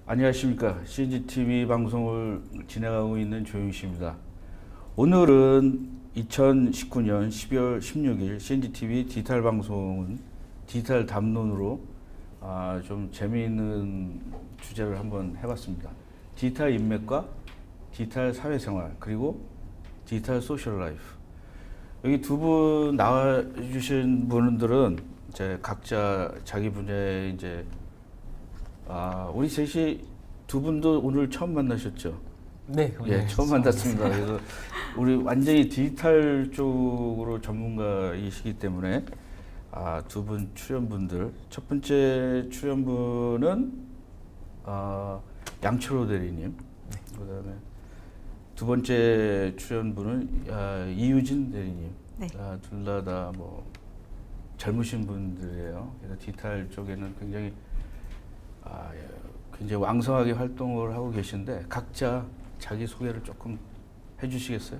안녕하십니까. CNGTV 방송을 진행하고 있는 조용식입니다. 오늘은 2019년 12월 16일 CNGTV 디지털 방송은 디지털 담론으로 좀 재미있는 주제를 한번 해봤습니다. 디지털 인맥과 디지털 사회생활 그리고 디지털 소셜 라이프. 여기 두 분 나와주신 분들은 이제 각자 자기 분야에 이제 우리 셋이 두 분도 오늘 처음 만나셨죠? 네, 예, 처음 만났습니다. 그래서 우리 완전히 디지털 쪽으로 전문가이시기 때문에 두 분 출연분들 첫 번째 출연분은 양철호 대리님, 네. 그다음에 두 번째 출연분은 이유진 대리님. 네. 둘 다 뭐 젊으신 분들이에요. 그래서 디지털 쪽에는 굉장히 굉장히 왕성하게 활동을 하고 계신데 각자 자기 소개를 조금 해주시겠어요?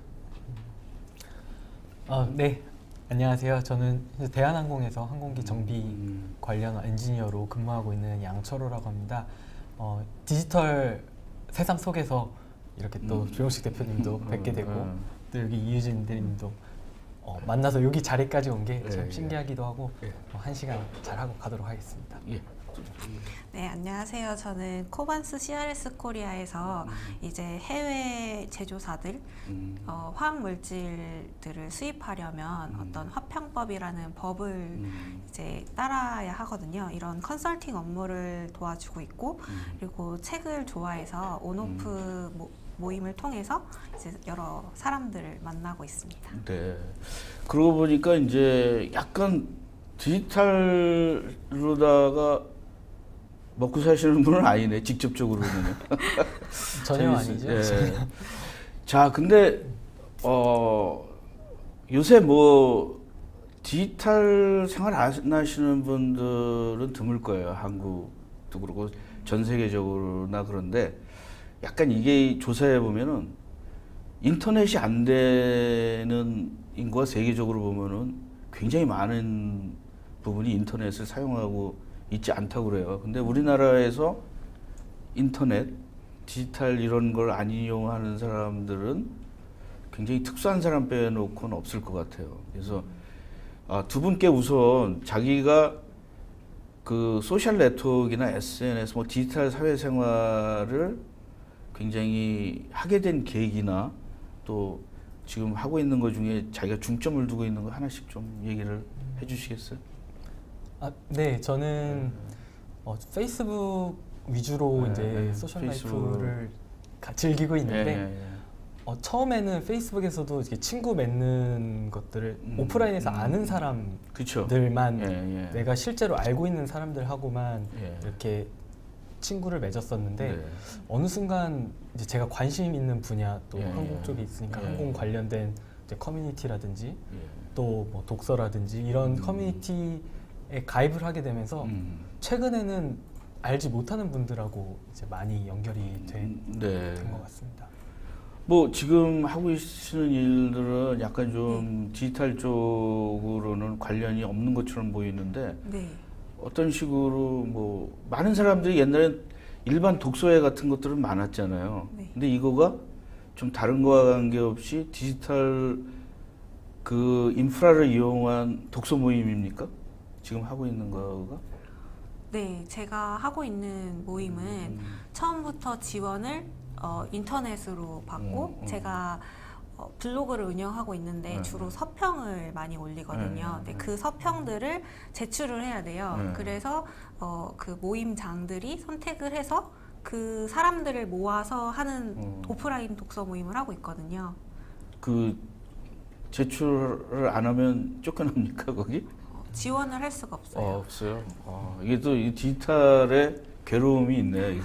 네, 안녕하세요. 저는 대한항공에서 항공기 정비 관련 엔지니어로 근무하고 있는 양철호라고 합니다. 디지털 세상 속에서 이렇게 또 조용식 대표님도 뵙게 되고 또 여기 이유진 대리님도 만나서 여기 자리까지 온 게 참 신기하기도 하고 한 시간 잘 하고 가도록 하겠습니다. 예. 네, 안녕하세요. 저는 코반스 CRS 코리아에서 이제 해외 제조사들 화학 물질들을 수입하려면 어떤 화평법이라는 법을 이제 따라야 하거든요. 이런 컨설팅 업무를 도와주고 있고 그리고 책을 좋아해서 온오프 모임을 통해서 이제 여러 사람들을 만나고 있습니다. 네. 그러고 보니까 이제 약간 디지털로다가 먹고 사시는 분은 아니네, 직접적으로는. 전혀 아니죠. 예. 자, 근데 요새 뭐 디지털 생활 안 하시는 분들은 드물 거예요. 한국도 그렇고 전 세계적으로나. 그런데 약간 이게 조사해 보면은 인터넷이 안 되는 인구가 세계적으로 보면은 굉장히 많은 부분이 인터넷을 사용하고 있지 않다고 그래요. 근데 우리나라에서 인터넷, 디지털 이런 걸 안 이용하는 사람들은 굉장히 특수한 사람 빼놓고는 없을 것 같아요. 그래서 두 분께 우선 자기가 그 소셜 네트워크나 SNS, 뭐 디지털 사회생활을 굉장히 하게 된 계기나 또 지금 하고 있는 것 중에 자기가 중점을 두고 있는 거 하나씩 좀 얘기를 해주시겠어요? 네, 저는 페이스북 위주로 이제 소셜 라이프를 즐기고 있는데 처음에는 페이스북에서도 이렇게 친구 맺는 것들을 오프라인에서 아는 사람들만 내가 실제로 알고 있는 사람들하고만 이렇게 친구를 맺었었는데 어느 순간 이제 제가 관심 있는 분야 또 항공 쪽에 있으니까 항공 관련된 이제 커뮤니티라든지 또 뭐 독서라든지 이런 커뮤니티에 가입을 하게 되면서 최근에는 알지 못하는 분들하고 이제 많이 연결이 된 것 같습니다. 뭐 지금 하고 계시는 일들은 약간 좀 디지털 쪽으로는 관련이 없는 것처럼 보이는데 어떤 식으로 뭐 많은 사람들이 옛날엔 일반 독서회 같은 것들은 많았잖아요. 근데 이거가 좀 다른 거와 관계없이 디지털 그 인프라를 이용한 독서 모임입니까? 지금 하고 있는 거가? 네, 제가 하고 있는 모임은 처음부터 지원을 인터넷으로 받고 제가 블로그를 운영하고 있는데 주로 서평을 많이 올리거든요. 그 서평들을 제출을 해야 돼요. 그래서 그 모임장들이 선택을 해서 그 사람들을 모아서 하는 오프라인 독서 모임을 하고 있거든요. 그 제출을 안 하면 쫓겨납니까 거기? 지원을 할 수가 없어요. 없어요. 이게 또 이 디지털의 괴로움이 있네.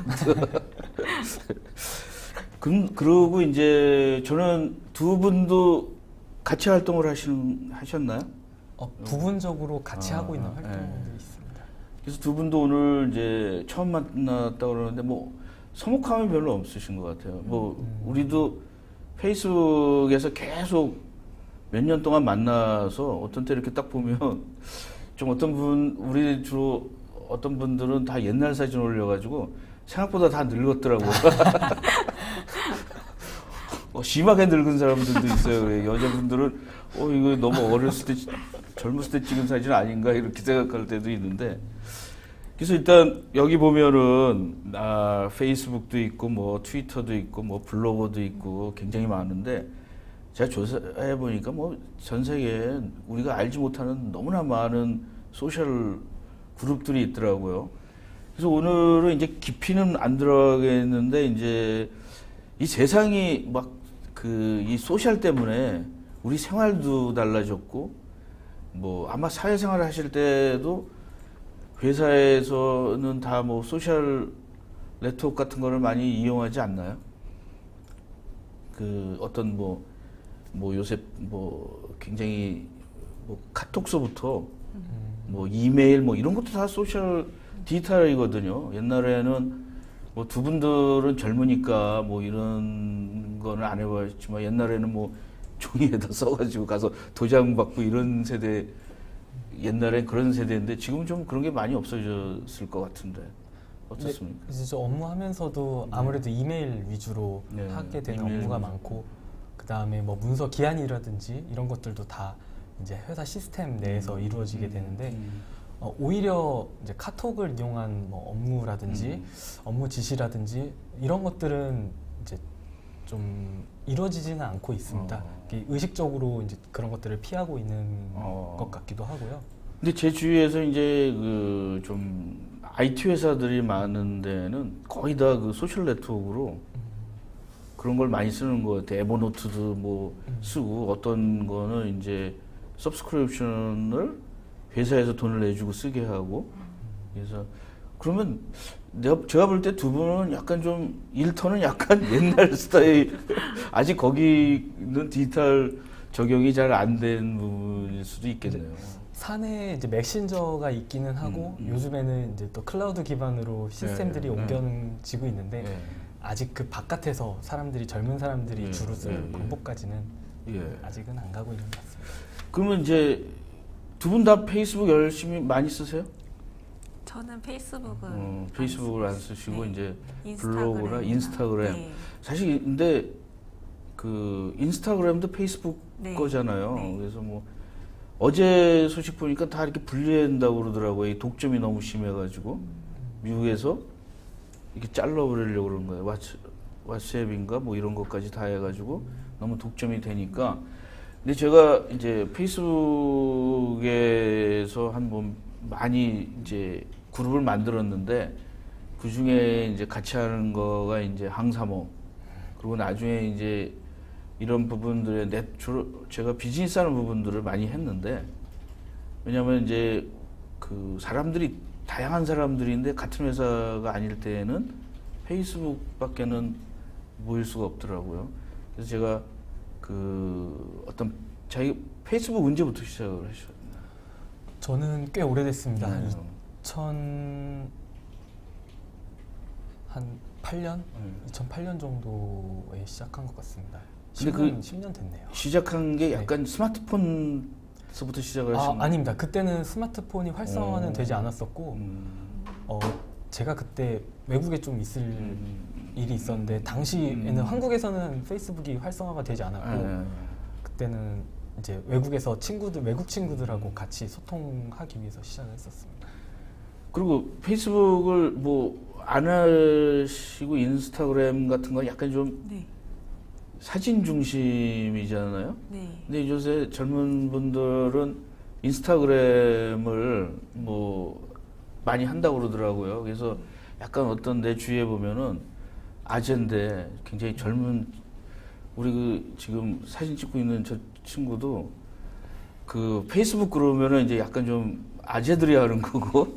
그러고 이제 저는 두 분도 같이 활동을 하셨나요? 부분적으로 같이 하고 있는 활동이 있습니다. 그래서 두 분도 오늘 이제 처음 만났다고 그러는데 뭐 서먹함이 별로 없으신 것 같아요. 뭐 우리도 페이스북에서 계속 몇 년 동안 만나서 어떤 때 이렇게 딱 보면 좀 우리 주로 어떤 분들은 다 옛날 사진 올려가지고 생각보다 다 늙었더라고. 심하게 늙은 사람들도 있어요. 여자분들은 이거 너무 어렸을 때 젊었을 때 찍은 사진 아닌가 이렇게 생각할 때도 있는데, 그래서 일단 여기 보면은 페이스북도 있고 뭐 트위터도 있고 뭐 블로거도 있고 굉장히 많은데, 제가 조사해 보니까 뭐 전 세계에 우리가 알지 못하는 너무나 많은 소셜 그룹들이 있더라고요. 그래서 오늘은 이제 깊이는 안 들어가겠는데, 이제 이 세상이 막 이 소셜 때문에 우리 생활도 달라졌고, 뭐 아마 사회생활을 하실 때도 회사에서는 다 뭐 소셜 네트워크 같은 거를 많이 이용하지 않나요? 어떤 뭐 요새 뭐 굉장히 뭐 카톡서부터 뭐 이메일 뭐 이런 것도 다 소셜 디지털이거든요. 옛날에는 뭐 두 분들은 젊으니까 뭐 이런 거는 안 해봤지만, 옛날에는 뭐 종이에다 써가지고 가서 도장 받고 이런 세대, 옛날엔 그런 세대인데 지금은 좀 그런 게 많이 없어졌을 것 같은데 어떻습니까? 네, 이제 저 업무하면서도 아무래도 이메일 위주로 네, 하게 되는 이메일 업무가 위주. 많고, 그 다음에 뭐 문서 기한이라든지 이런 것들도 다 이제 회사 시스템 내에서 이루어지게 되는데, 오히려 이제 카톡을 이용한 뭐 업무라든지 업무 지시라든지 이런 것들은 이제 좀 이루어지지는 않고 있습니다. 의식적으로 이제 그런 것들을 피하고 있는 것 같기도 하고요. 근데 제 주위에서 이제 좀 IT 회사들이 많은 데는 거의 다 소셜 네트워크로 그런 걸 많이 쓰는 것 같아요. 에버노트도 뭐 쓰고, 어떤 거는 이제 서브스크립션을 회사에서 돈을 내주고 쓰게 하고. 그래서 그러면 제가 볼 때 두 분은 약간 좀 일터는 약간 옛날 스타일, 아직 거기는 디지털 적용이 잘 안 된 부분일 수도 있겠네요. 사내에 이제 메신저가 있기는 하고, 요즘에는 이제 또 클라우드 기반으로 시스템들이 옮겨지고 있는데, 아직 그 바깥에서 젊은 사람들이 주로 쓰는 방법까지는 아직은 안 가고 있는 것 같습니다. 그러면 이제 두 분 다 페이스북 열심히 많이 쓰세요? 저는 페이스북은 페이스북을 안 쓰시고, 네. 이제 인스타그램이나. 블로그나 인스타그램. 네. 사실 근데 인스타그램도 페이스북 네. 거잖아요. 네. 그래서 뭐 어제 소식 보니까 다 이렇게 분리한다고 그러더라고요. 이 독점이 너무 심해가지고 미국에서 이렇게 잘라버리려고 그러는 거예요. 왓츠앱인가 뭐 이런 것까지 다 해가지고 너무 독점이 되니까. 근데 제가 이제 페이스북에서 한번 많이 이제 그룹을 만들었는데, 그 중에 이제 같이 하는 거가 이제 항사모, 그리고 나중에 이제 이런 부분들에 주로 제가 비즈니스 하는 부분들을 많이 했는데, 왜냐면 이제 사람들이 다양한 사람들인데 같은 회사가 아닐 때에는 페이스북밖에는 모일 수가 없더라고요. 그래서 제가 어떤 자기 페이스북 언제부터 시작을 하셨나요? 저는 꽤 오래됐습니다. 네. 한 8년? 2008년 정도에 시작한 것 같습니다. 근데 10년 됐네요. 시작한 게 약간 스마트폰서부터 시작을 하신 거예요? 아닙니다. 그때는 스마트폰이 활성화는 되지 않았었고, 제가 그때 외국에 좀 있을 일이 있었는데, 당시에는 한국에서는 페이스북이 활성화가 되지 않았고, 그때는 이제 외국에서 외국 친구들하고 같이 소통하기 위해서 시작을 했었습니다. 그리고 페이스북을 뭐 안 하시고 인스타그램 같은 건 약간 좀 네. 사진 중심이잖아요. 네. 근데 요새 젊은 분들은 인스타그램을 뭐 많이 한다고 그러더라고요. 그래서 약간 어떤 내 주위에 보면은 아재인데 굉장히 젊은, 우리 지금 사진 찍고 있는 저 친구도 페이스북 그러면은 이제 약간 좀 아재들이 하는 거고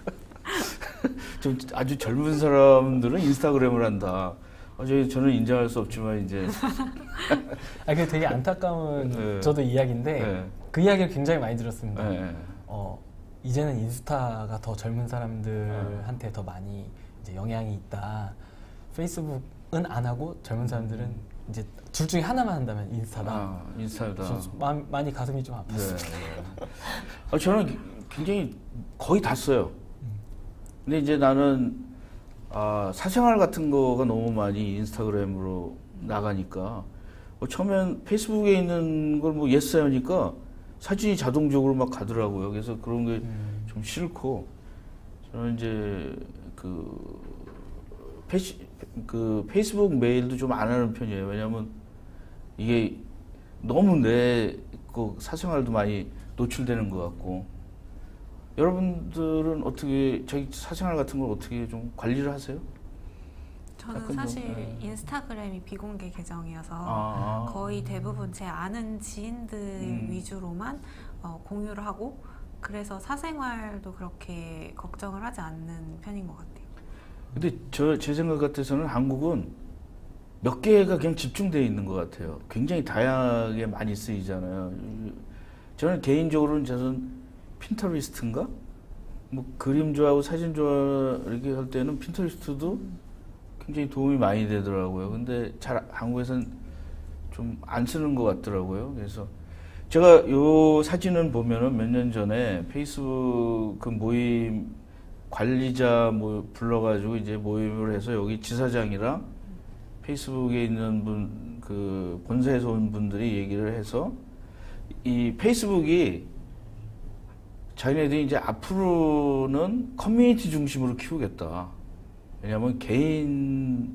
좀 아주 젊은 사람들은 인스타그램을 한다. 저는 인정할 수 없지만 이제 그게 되게 안타까운 네. 저도 이야기인데, 네. 그 이야기를 굉장히 많이 들었습니다. 네. 이제는 인스타가 더 젊은 사람들한테 더 많이 이제 영향이 있다. 페이스북은 안 하고 젊은 사람들은 이제 둘 중에 하나만 한다면 인스타다. 인스타다. 많이 가슴이 좀 아팠어요. 네. 저는 굉장히 거의 다 써요. 근데 이제 나는 사생활 같은 거가 너무 많이 인스타그램으로 나가니까 처음엔 페이스북에 있는 걸 뭐 예스하니까 사진이 자동적으로 막 가더라고요. 그래서 그런 게 좀 싫고 저는 이제 페이스북 메일도 좀 안 하는 편이에요. 왜냐하면 이게 너무 내 사생활도 많이 노출되는 것 같고. 여러분들은 어떻게 자기 사생활 같은 걸 어떻게 좀 관리를 하세요? 저는 사실 인스타그램이 비공개 계정이어서 거의 대부분 제 아는 지인들 위주로만 공유를 하고, 그래서 사생활도 그렇게 걱정을 하지 않는 편인 것 같아요. 근데 제 생각 같아서는 한국은 몇 개가 그냥 집중되어 있는 것 같아요. 굉장히 다양하게 많이 쓰이잖아요. 저는 개인적으로는 저는 핀터리스트인가? 뭐 그림 좋아하고 사진 좋아 이렇게 할 때는 핀터리스트도 굉장히 도움이 많이 되더라고요. 근데 한국에서는 좀 안 쓰는 것 같더라고요. 그래서 제가 요 사진을 보면은 몇 년 전에 페이스북 그 모임 관리자 불러가지고 이제 모임을 해서 여기 지사장이랑 페이스북에 있는 그 본사에서 온 분들이 얘기를 해서 이 페이스북이 자기네들이 이제 앞으로는 커뮤니티 중심으로 키우겠다. 왜냐하면 개인을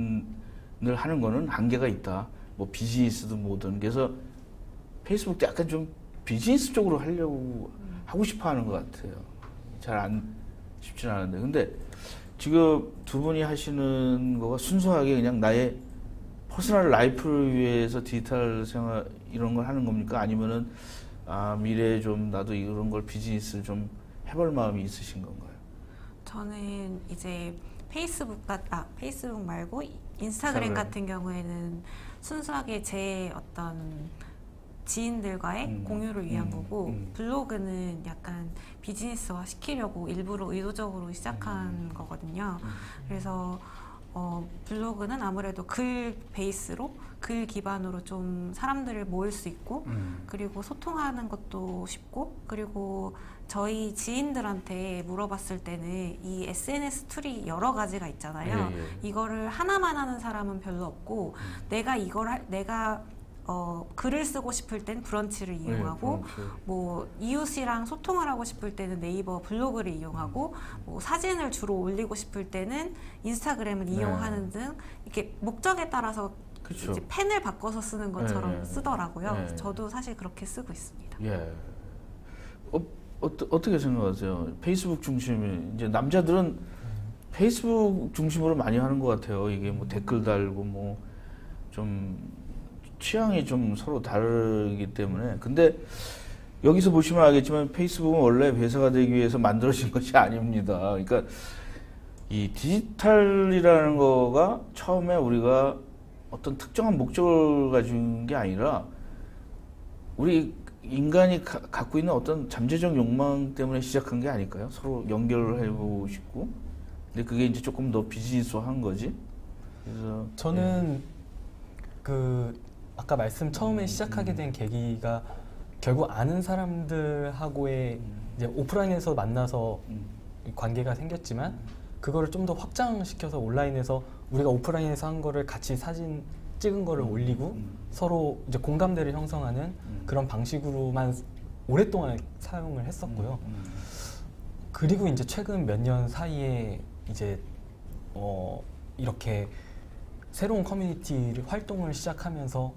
하는 거는 한계가 있다. 뭐 비즈니스도 뭐든. 그래서 페이스북도 약간 좀 비즈니스 쪽으로 하고 싶어 하는 것 같아요. 잘 쉽지는 않은데. 근데 지금 두 분이 하시는 거가 순수하게 그냥 나의 퍼스널 라이프를 위해서 디지털 생활 이런 걸 하는 겁니까? 아니면은 미래에 좀 나도 이런 걸 비즈니스를 좀 해볼 마음이 있으신 건가요? 저는 이제 페이스북 말고 인스타그램 같은 경우에는 순수하게 제 어떤 지인들과의 공유를 위한 거고, 블로그는 약간 비즈니스화 시키려고 일부러 의도적으로 시작한 거거든요. 그래서 블로그는 아무래도 글 베이스로, 글 기반으로 좀 사람들을 모을 수 있고, 그리고 소통하는 것도 쉽고, 그리고 저희 지인들한테 물어봤을 때는 이 SNS 툴이 여러 가지가 있잖아요. 이거를 하나만 하는 사람은 별로 없고, 내가 글을 쓰고 싶을 땐 브런치를 이용하고, 뭐 이웃이랑 소통을 하고 싶을 때는 네이버 블로그를 이용하고, 뭐 사진을 주로 올리고 싶을 때는 인스타그램을 이용하는 등 이렇게 목적에 따라서 이제 펜을 바꿔서 쓰는 것처럼 쓰더라고요. 저도 사실 그렇게 쓰고 있습니다. 예. 어떻게 생각하세요? 페이스북 중심이 이제 남자들은 페이스북 중심으로 많이 하는 것 같아요. 이게 뭐 댓글 달고 뭐 좀 취향이 좀 서로 다르기 때문에. 근데 여기서 보시면 알겠지만 페이스북은 원래 회사가 되기 위해서 만들어진 것이 아닙니다. 그러니까 이 디지털이라는 거가 처음에 우리가 어떤 특정한 목적을 가진 게 아니라 우리 인간이 갖고 있는 어떤 잠재적 욕망 때문에 시작한 게 아닐까요? 서로 연결을 해보고 싶고. 근데 그게 이제 조금 더 비즈니스화한 거지. 그래서 저는 아까 말씀 처음에 시작하게 된 계기가 결국 아는 사람들하고의 이제 오프라인에서 만나서 관계가 생겼지만, 그거를 좀 더 확장시켜서 온라인에서 우리가 오프라인에서 한 거를 같이 사진 찍은 거를 올리고 서로 이제 공감대를 형성하는 그런 방식으로만 오랫동안 사용을 했었고요. 그리고 이제 최근 몇 년 사이에 이제 이렇게 새로운 커뮤니티 활동을 시작하면서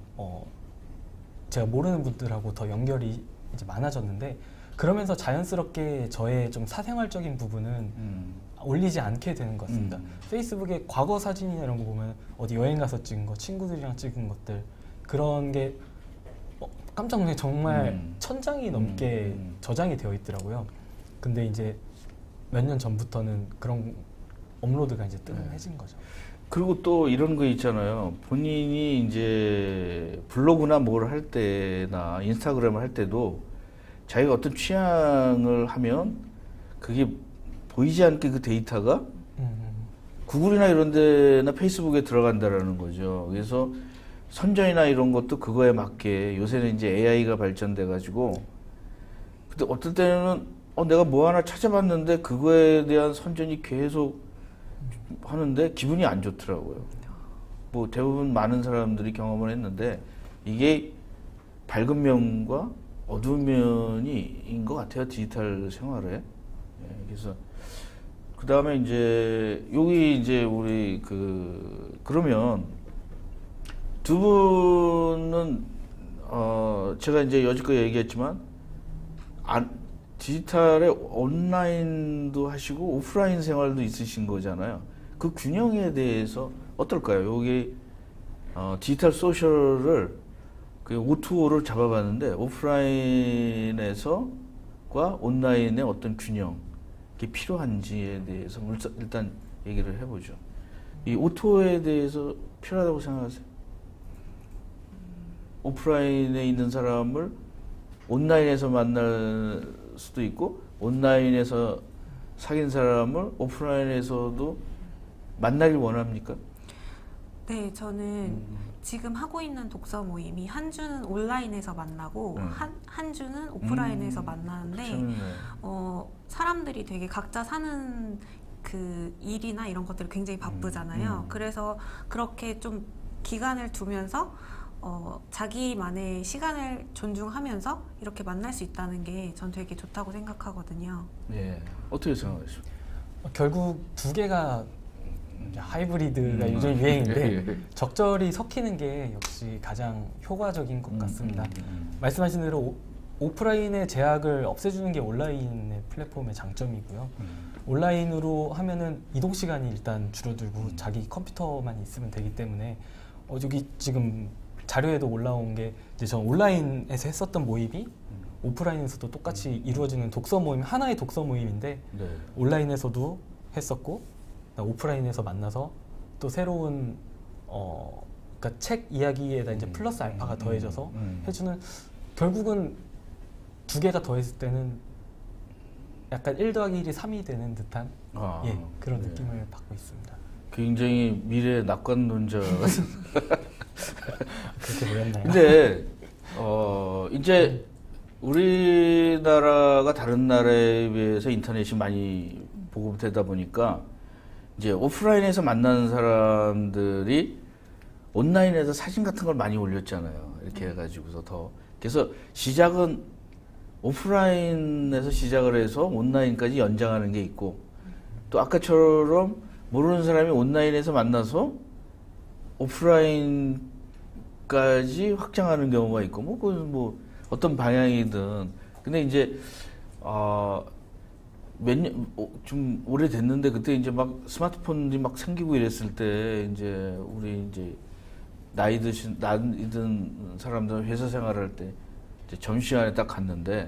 제가 모르는 분들하고 더 연결이 이제 많아졌는데, 그러면서 자연스럽게 저의 좀 사생활적인 부분은 올리지 않게 되는 것 같습니다. 페이스북에 과거 사진이나 이런 거 보면 어디 여행 가서 찍은 거, 친구들이랑 찍은 것들, 그런 게 깜짝 놀라게 정말 1000장이 넘게 저장이 되어 있더라고요. 근데 이제 몇 년 전부터는 그런 업로드가 이제 뜸해진 거죠. 그리고 또 이런 거 있잖아요. 본인이 이제 블로그나 뭘 할 때나 인스타그램을 할 때도 자기가 어떤 취향을 하면 그게 보이지 않게 그 데이터가 구글이나 이런 데나 페이스북에 들어간다라는 거죠. 그래서 선전이나 이런 것도 그거에 맞게, 요새는 이제 AI가 발전돼 가지고, 근데 어떨 때는 내가 뭐 하나 찾아봤는데 그거에 대한 선전이 계속 하는데 기분이 안 좋더라고요. 뭐 대부분 많은 사람들이 경험을 했는데 이게 밝은 면과 어두운 면이인 것 같아요. 디지털 생활에. 예, 그래서 그 다음에 이제 여기 이제 우리 그러면 두 분은 제가 이제 여지껏 얘기했지만 디지털에 온라인도 하시고 오프라인 생활도 있으신 거잖아요. 그 균형에 대해서 어떨까요? 여기 디지털 소셜을 그 O2O를 잡아봤는데 오프라인에서과 온라인의 어떤 균형 이 필요한지에 대해서 일단 얘기를 해보죠. 이 O2O에 대해서 필요하다고 생각하세요? 오프라인에 있는 사람을 온라인에서 만날 수도 있고 온라인에서 사귄 사람을 오프라인에서도 만나길 원합니까? 네, 저는 지금 하고 있는 독서 모임이 한 주는 온라인에서 만나고 한 주는 오프라인에서 만나는데 사람들이 되게 각자 사는 그 일이나 이런 것들이 굉장히 바쁘잖아요. 그래서 그렇게 좀 기간을 두면서 자기만의 시간을 존중하면서 이렇게 만날 수 있다는 게 전 되게 좋다고 생각하거든요. 네, 어떻게 생각하십니까? 결국 두 개가 하이브리드가 요즘 유행인데 적절히 섞이는 게 역시 가장 효과적인 것 같습니다. 말씀하신 대로 오프라인의 제약을 없애주는 게 온라인의 플랫폼의 장점이고요. 온라인으로 하면은 이동 시간이 일단 줄어들고 자기 컴퓨터만 있으면 되기 때문에 여기 지금 자료에도 올라온 게 이제 전 온라인에서 했었던 모임이 오프라인에서도 똑같이 이루어지는 독서 모임, 하나의 독서 모임인데 네. 온라인에서도 했었고 오프라인에서 만나서 또 새로운 그러니까 책 이야기에다 이제 플러스 알파가 더해져서 해주는, 결국은 두 개가 더했을 때는 약간 1 더하기 1이 3이 되는 듯한 그런 느낌을 받고 있습니다. 굉장히 미래 낙관론자 같은 그렇게 보였나요? 근데 이제 우리나라가 다른 나라에 비해서 인터넷이 많이 보급되다 보니까 이제 오프라인에서 만나는 사람들이 온라인에서 사진 같은 걸 많이 올렸잖아요. 이렇게 해가지고서 그래서 시작은 오프라인에서 시작을 해서 온라인까지 연장하는 게 있고, 또 아까처럼 모르는 사람이 온라인에서 만나서 오프라인까지 확장하는 경우가 있고, 뭐 어떤 방향이든. 근데 이제 좀 오래됐는데 그때 이제 막 스마트폰이 막 생기고 이랬을 때 이제 우리 이제 나이 든 사람들은 회사 생활할 때 이제 점심시간에 딱 갔는데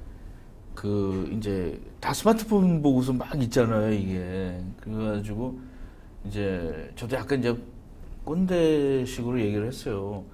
이제 다 스마트폰 보고서 막 있잖아요, 이게. 그래가지고 이제 저도 약간 이제 꼰대식으로 얘기를 했어요.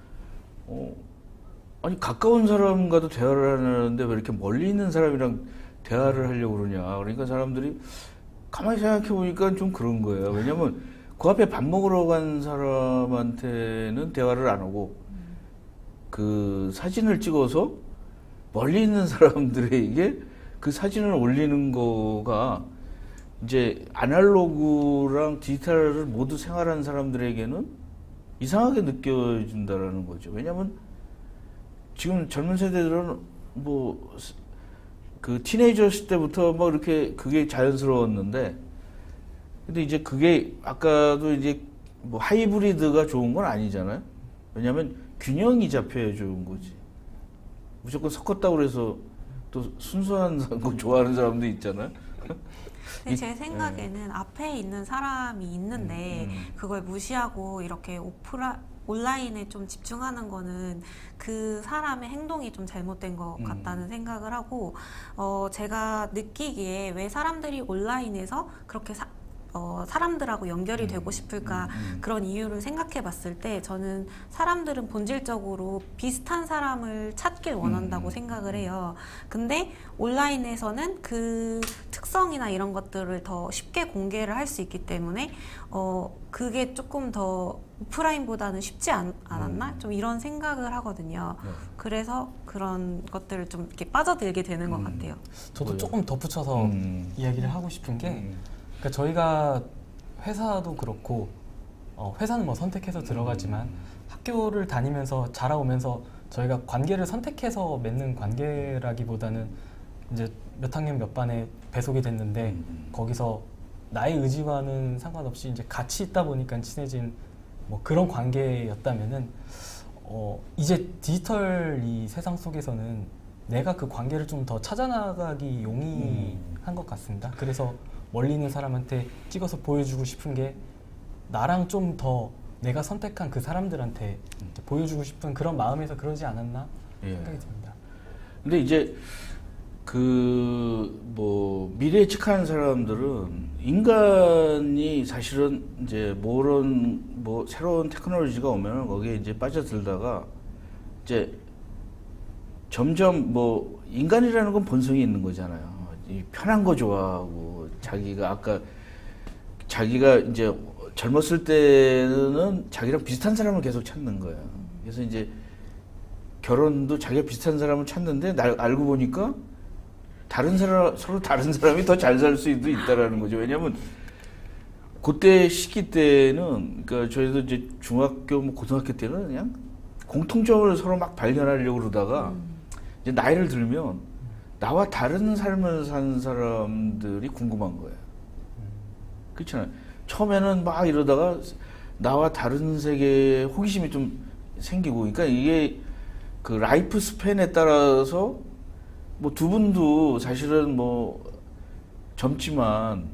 아니 가까운 사람과도 대화를 하는데 왜 이렇게 멀리 있는 사람이랑 대화를 하려고 그러냐. 그러니까 사람들이 가만히 생각해 보니까 좀 그런 거예요. 왜냐면 그 앞에 밥 먹으러 간 사람한테는 대화를 안 하고 그 사진을 찍어서 멀리 있는 사람들에게 그 사진을 올리는 거가 이제 아날로그랑 디지털을 모두 생활하는 사람들에게는 이상하게 느껴진다라는 거죠. 왜냐면 지금 젊은 세대들은 뭐 그 티네이저 때부터 뭐 이렇게 그게 자연스러웠는데, 근데 이제 그게 아까도 이제 뭐 하이브리드가 좋은 건 아니잖아요. 왜냐하면 균형이 잡혀야 좋은 거지. 무조건 섞었다고 그래서 또 순수한 거 좋아하는 사람도 있잖아요. 근데 제 생각에는 앞에 있는 사람이 있는데 그걸 무시하고 이렇게 온라인에 좀 집중하는 거는 그 사람의 행동이 좀 잘못된 것 같다는 생각을 하고, 제가 느끼기에 왜 사람들이 온라인에서 그렇게 사람들하고 연결이 되고 싶을까, 그런 이유를 생각해 봤을 때 저는 사람들은 본질적으로 비슷한 사람을 찾길 원한다고 생각을 해요. 근데 온라인에서는 그 특성이나 이런 것들을 더 쉽게 공개를 할 수 있기 때문에 그게 조금 더 오프라인보다는 쉽지 않았나? 좀 이런 생각을 하거든요. 그래서 그런 것들을 좀 이렇게 빠져들게 되는 것 같아요. 저도 조금 덧붙여서 이야기를 하고 싶은 게, 그러니까 저희가 회사도 그렇고 회사는 뭐 선택해서 들어가지만 학교를 다니면서 자라오면서 저희가 관계를 선택해서 맺는 관계라기보다는 이제 몇 학년 몇 반에 배속이 됐는데 거기서 나의 의지와는 상관없이 이제 같이 있다 보니까 친해진 뭐 그런 관계였다면은 이제 디지털 이 세상 속에서는 내가 그 관계를 좀 더 찾아나가기 용이한 것 같습니다. 그래서 멀리 있는 사람한테 찍어서 보여주고 싶은 게 나랑 좀 더 내가 선택한 그 사람들한테 이제 보여주고 싶은 그런 마음에서 그러지 않았나 생각이 듭니다. 근데 이제 그 뭐 미래 예측하는 사람들은 인간이 사실은 이제 뭐 새로운 테크놀로지가 오면은 거기에 이제 빠져들다가 이제 점점 뭐 인간이라는 건 본성이 있는 거잖아요. 이 편한 거 좋아하고 자기가 이제 젊었을 때는 자기랑 비슷한 사람을 계속 찾는 거예요. 그래서 이제 결혼도 자기가 비슷한 사람을 찾는데 알고 보니까 서로 다른 사람이 더 잘 살 수도 있다라는 거죠. 왜냐하면 그때 시기 때는 그러니까 저희도 이제 중학교, 뭐 고등학교 때는 그냥 공통점을 서로 막 발견하려고 그러다가 이제 나이를 들면 나와 다른 삶을 사는 사람들이 궁금한 거예요. 그렇잖아요. 처음에는 막 이러다가 나와 다른 세계에 호기심이 좀 생기고, 그러니까 이게 그 라이프 스팬에 따라서 뭐 두 분도 사실은 뭐 젊지만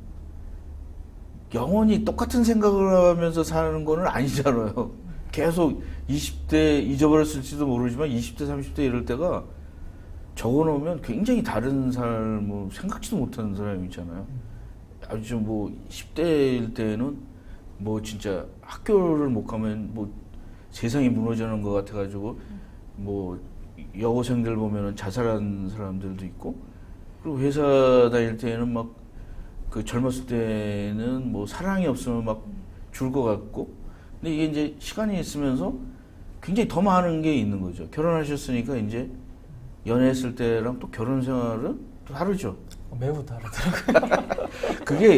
영원히 똑같은 생각을 하면서 사는 거는 아니잖아요. 계속 20대 잊어버렸을지도 모르지만 20대, 30대 이럴 때가 적어놓으면 굉장히 다른 삶을 생각지도 못하는 사람이 있잖아요. 아주 뭐 10대일 때는 뭐 진짜 학교를 못 가면 뭐 세상이 무너지는 것 같아가지고 뭐 여고생들 보면은 자살한 사람들도 있고, 그리고 회사 다닐 때는 막 그 젊었을 때는 뭐 사랑이 없으면 막 죽을 것 같고, 근데 이게 이제 시간이 있으면서 굉장히 더 많은 게 있는 거죠. 결혼하셨으니까 이제 연애했을 때랑 또 결혼 생활은 또 다르죠. 매우 다르더라고요. 그게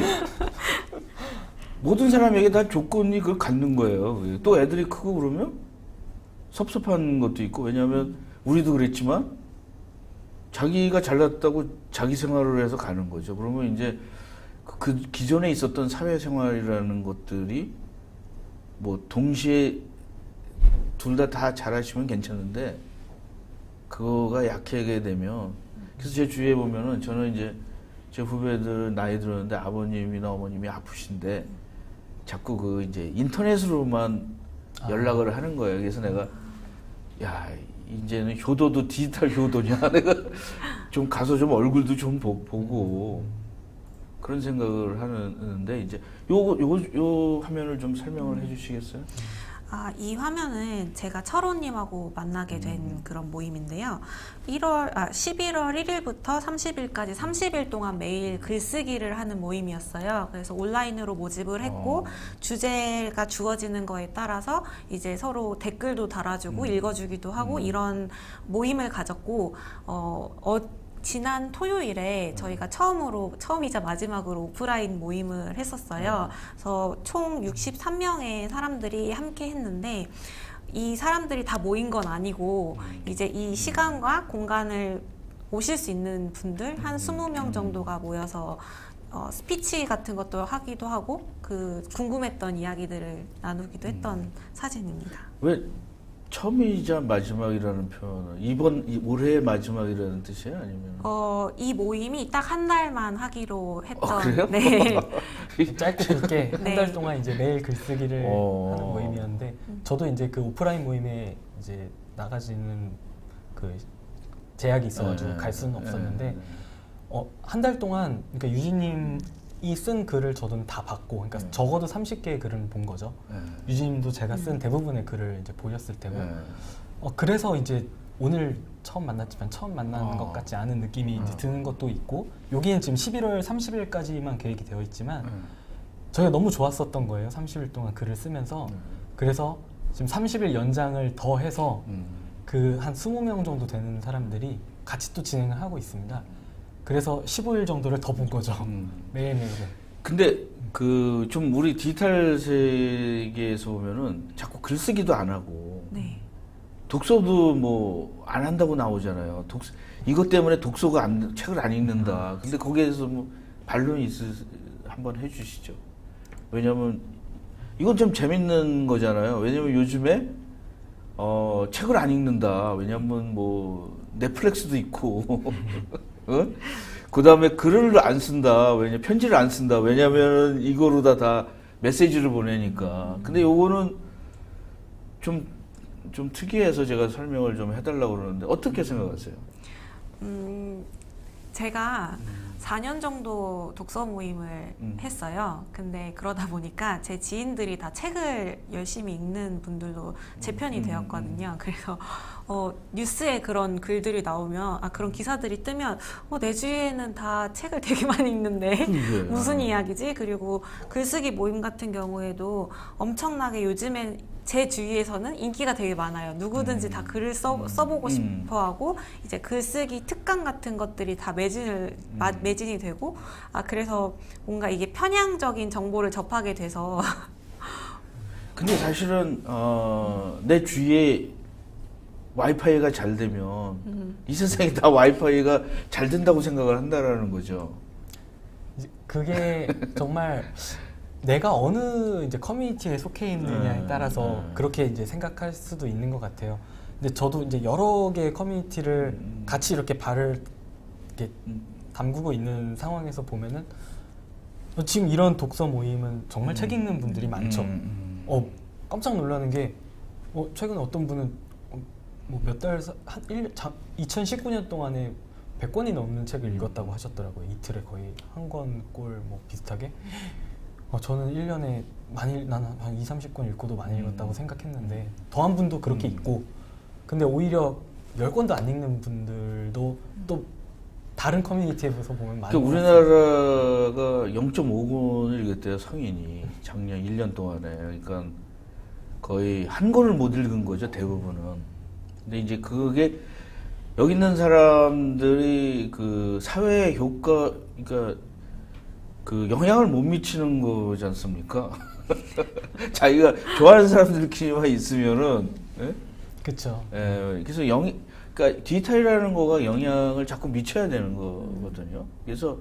모든 사람에게 다 조건이 그걸 갖는 거예요. 또 애들이 크고 그러면 섭섭한 것도 있고, 왜냐하면 우리도 그랬지만 자기가 잘났다고 자기 생활을 해서 가는 거죠. 그러면 이제 그 기존에 있었던 사회생활이라는 것들이 뭐 동시에 둘 다 잘하시면 괜찮은데 그거가 약하게 되면, 그래서 제 주위에 보면은 저는 이제 제 후배들 나이 들었는데 아버님이나 어머님이 아프신데 자꾸 그 이제 인터넷으로만 연락을 하는 거예요. 그래서 내가 야, 이제는 효도도 디지털 효도냐? 내가 좀 가서 좀 얼굴도 좀 보고 그런 생각을 하는데, 이제 요 화면을 좀 설명을 해주시겠어요? 이 화면은 제가 철호님하고 만나게 된 그런 모임인데요. 11월 1일부터 30일까지 30일 동안 매일 글쓰기를 하는 모임이었어요. 그래서 온라인으로 모집을 했고 주제가 주어지는 거에 따라서 이제 서로 댓글도 달아주고 읽어주기도 하고 이런 모임을 가졌고, 지난 토요일에 저희가 처음이자 마지막으로 오프라인 모임을 했었어요. 그래서 총 63명의 사람들이 함께 했는데, 이 사람들이 다 모인 건 아니고 이제 이 시간과 공간을 오실 수 있는 분들 한 20명 정도가 모여서 스피치 같은 것도 하기도 하고 그 궁금했던 이야기들을 나누기도 했던 사진입니다. 왜 처음이자 마지막이라는 표현은 올해의 마지막이라는 뜻이에요? 아니면? 이 모임이 딱 한 달만 하기로 했던. 그래요? 네. 짧고 굵게 한 네. 달 동안 이제 매일 글쓰기를 하는 모임이었는데, 저도 이제 그 오프라인 모임에 이제 나가지는 그 제약이 있어가지고 갈 수는 없었는데, 한 달 동안 그러니까 유진님이 쓴 글을 저도 다 봤고, 그러니까 적어도 30개의 글을 본 거죠. 유진님도 제가 쓴 대부분의 글을 이제 보셨을 테고, 그래서 이제 오늘 처음 만났지만 처음 만나는 것 같지 않은 느낌이 이제 드는 것도 있고, 여기는 지금 11월 30일까지만 계획이 되어 있지만 저희가 너무 좋았었던 거예요. 30일 동안 글을 쓰면서. 그래서 지금 30일 연장을 더 해서 그 한 20명 정도 되는 사람들이 같이 또 진행을 하고 있습니다. 그래서 15일 정도를 더 본 거죠. 매일매일. 근데 그 좀 우리 디지털 세계에서 보면은 자꾸 글쓰기도 안 하고 네. 독서도 뭐 안 한다고 나오잖아요. 이것 때문에 책을 안 읽는다. 근데 거기에서 뭐 반론이 한번 해주시죠. 왜냐면 이건 좀 재밌는 거잖아요. 왜냐면 요즘에 책을 안 읽는다. 왜냐면 뭐 넷플릭스도 있고, 어? 그 다음에 글을 안 쓴다. 편지를 안 쓴다. 왜냐면 이거로 다 메시지를 보내니까. 근데 요거는 좀 특이해서 제가 설명을 좀 해달라고 그러는데 어떻게 생각하세요? 제가 4년 정도 독서 모임을 했어요. 근데 그러다 보니까 제 지인들이 다 책을 열심히 읽는 분들도 제 편이 되었거든요. 그래서 뉴스에 그런 글들이 나오면, 그런 기사들이 뜨면 내 주위에는 다 책을 되게 많이 읽는데 무슨 이야기지? 그리고 글쓰기 모임 같은 경우에도 엄청나게 요즘엔 제 주위에서는 인기가 되게 많아요. 누구든지 다 글을 써보고 싶어하고 이제 글쓰기 특강 같은 것들이 다 매진이 되고 그래서 뭔가 이게 편향적인 정보를 접하게 돼서 근데 사실은 내 주위에 와이파이가 잘 되면 이 세상에 다 와이파이가 잘 된다고 생각을 한다라는 거죠. 그게 정말 내가 어느 이제 커뮤니티에 속해 있느냐에 따라서 그렇게 이제 생각할 수도 있는 것 같아요. 근데 저도 이제 여러 개의 커뮤니티를 같이 이렇게 발을 이렇게 담그고 있는 상황에서 보면은 지금 이런 독서 모임은 정말 책 읽는 분들이 많죠. 깜짝 놀라는 게 최근에 어떤 분은 뭐 몇 달, 2019년 동안에 100권이 넘는 책을 읽었다고 하셨더라고요. 이틀에 거의 한 권 꼴 뭐 비슷하게. 저는 1년에 나는 한 20-30권 읽고도 많이 읽었다고 생각했는데 더한 분도 그렇게 있고, 근데 오히려 10권도 안 읽는 분들도 또 다른 커뮤니티에서 보면 많이 우리나라가 0.5권을 읽었대요, 성인이. 작년 1년 동안에. 그러니까 거의 한 권을 못 읽은 거죠, 대부분은. 근데 이제 그게 여기 있는 사람들이 그 사회 효과, 그러니까 그 영향을 못 미치는 거지 않습니까? 자기가 좋아하는 사람들끼리만 있으면은, 예? 그렇죠. 예, 그래서 그러니까 디지털이라는 거가 영향을 자꾸 미쳐야 되는 거거든요. 그래서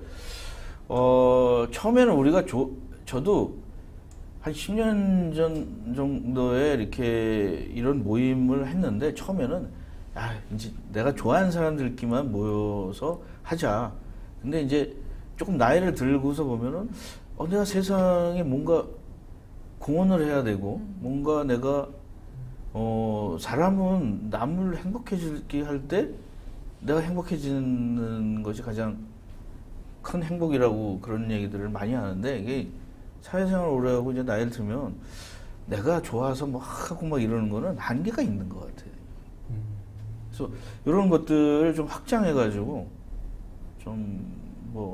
처음에는 우리가 저도 한 10년 전 정도에 이렇게 이런 모임을 했는데 처음에는 이제 내가 좋아하는 사람들끼리만 모여서 하자. 근데 이제 조금 나이를 들고서 보면은 내가 세상에 뭔가 공헌을 해야 되고 뭔가 내가 사람은 남을 행복해지게 할 때 내가 행복해지는 것이 가장 큰 행복이라고 그런 얘기들을 많이 하는데 이게 사회생활을 오래 하고 이제 나이를 들면 내가 좋아서 뭐 하고 막 이러는 거는 한계가 있는 것 같아요. 그래서 이런 것들을 좀 확장해가지고 좀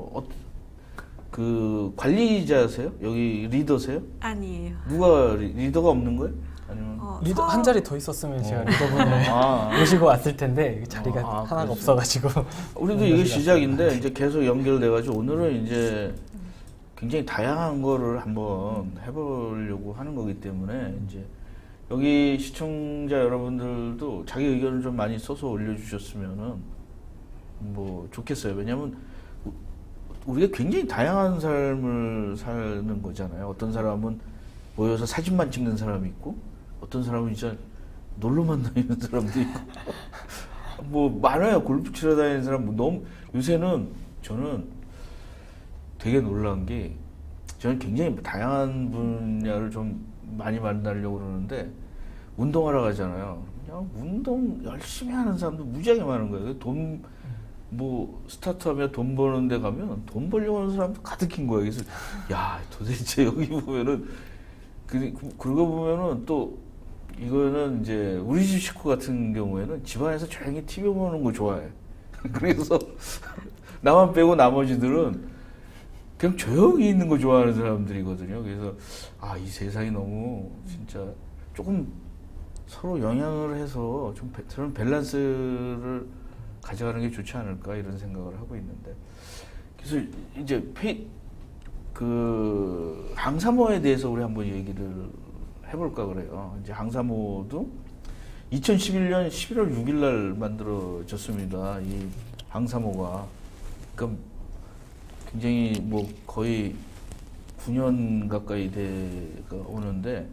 그 관리자세요? 여기 리더세요? 아니에요. 누가 리더가 없는 거예요? 아니면 리더 한 자리 더 있었으면 제가 리더분을 모시고 왔을 텐데 자리가 하나가 없어가지고. 우리도 이게 시작인데 이제 계속 연결돼가지고 오늘은 이제 굉장히 다양한 거를 한번 해보려고 하는 거기 때문에 이제 여기 시청자 여러분들도 자기 의견을 좀 많이 써서 올려주셨으면은 뭐 좋겠어요. 왜냐면 우리가 굉장히 다양한 삶을 사는 거잖아요. 어떤 사람은 모여서 사진만 찍는 사람이 있고, 어떤 사람은 진짜 놀러만 다니는 사람도 있고, 뭐 많아요. 골프 치러 다니는 사람. 너무 요새는 저는 되게 놀란 게 저는 굉장히 다양한 분야를 좀 많이 만나려고 그러는데 운동하러 가잖아요. 그냥 운동 열심히 하는 사람도 무지하게 많은 거예요. 스타트업에 돈 버는 데 가면 돈 벌려고 하는 사람도 가득인 거예요. 그래서, 도대체 여기 보면은, 그러고 보면은 또, 이거는 이제, 우리 집 식구 같은 경우에는 집안에서 조용히 TV 보는 거 좋아해. 그래서, 나만 빼고 나머지들은 그냥 조용히 있는 거 좋아하는 사람들이거든요. 그래서, 이 세상이 너무, 진짜, 조금 서로 영향을 해서 좀 저는 밸런스를 가져가는 게 좋지 않을까 이런 생각을 하고 있는데, 그래서 이제 그 항사모에 대해서 우리 한번 얘기를 해볼까 그래요. 이제 항사모도 2011년 11월 6일 날 만들어졌습니다. 이 항사모가. 그러니까 굉장히 뭐 거의 9년 가까이 돼가 오는데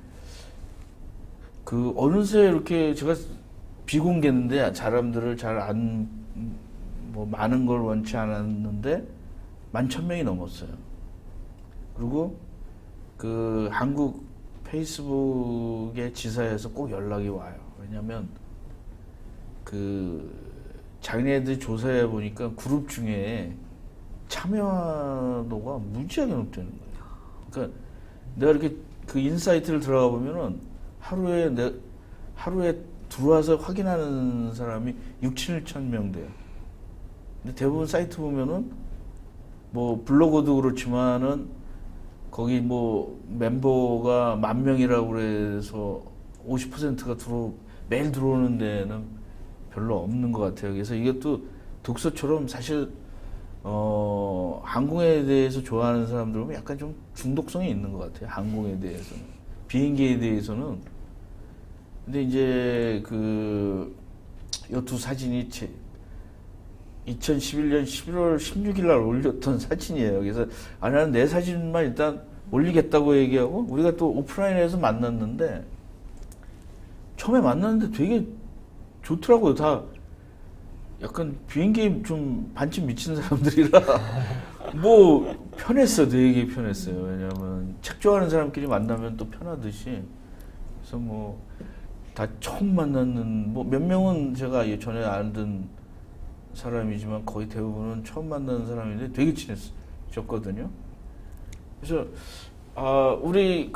그 어느새 이렇게 제가 비공개인데 사람들을 잘 뭐 많은 걸 원치 않았는데 11,000명이 넘었어요. 그리고 그 한국 페이스북의 지사에서 꼭 연락이 와요. 왜냐면 그 자기네들 조사해 보니까 그룹 중에 참여도가 무지하게 높다는 거예요. 그러니까 내가 이렇게 그 인사이트를 들어가 보면은 하루에 들어와서 확인하는 사람이 6,7천 명 돼요. 근데 대부분 사이트 보면은 뭐 블로그도 그렇지만은 거기 뭐 멤버가 10,000명이라고 그래서 50%가 매일 들어오는 데는 별로 없는 것 같아요. 그래서 이것도 독서처럼 사실 항공에 대해서 좋아하는 사람들 보면 약간 좀 중독성이 있는 것 같아요. 항공에 대해서는. 비행기에 대해서는. 근데 이제 이 두 사진이 2011년 11월 16일 날 올렸던 사진이에요. 그래서 나는 내 사진만 일단 올리겠다고 얘기하고 우리가 또 오프라인에서 만났는데 처음에 만났는데 되게 좋더라고요. 다 약간 비행기에 좀 반쯤 미친 사람들이라 뭐 편했어. 되게 편했어요. 왜냐하면 책 좋아하는 사람끼리 만나면 또 편하듯이. 그래서 뭐 다 처음 만났는 뭐 몇 명은 제가 전에 알던 사람이지만 거의 대부분은 처음 만나는 사람인데 되게 친했었거든요. 그래서 우리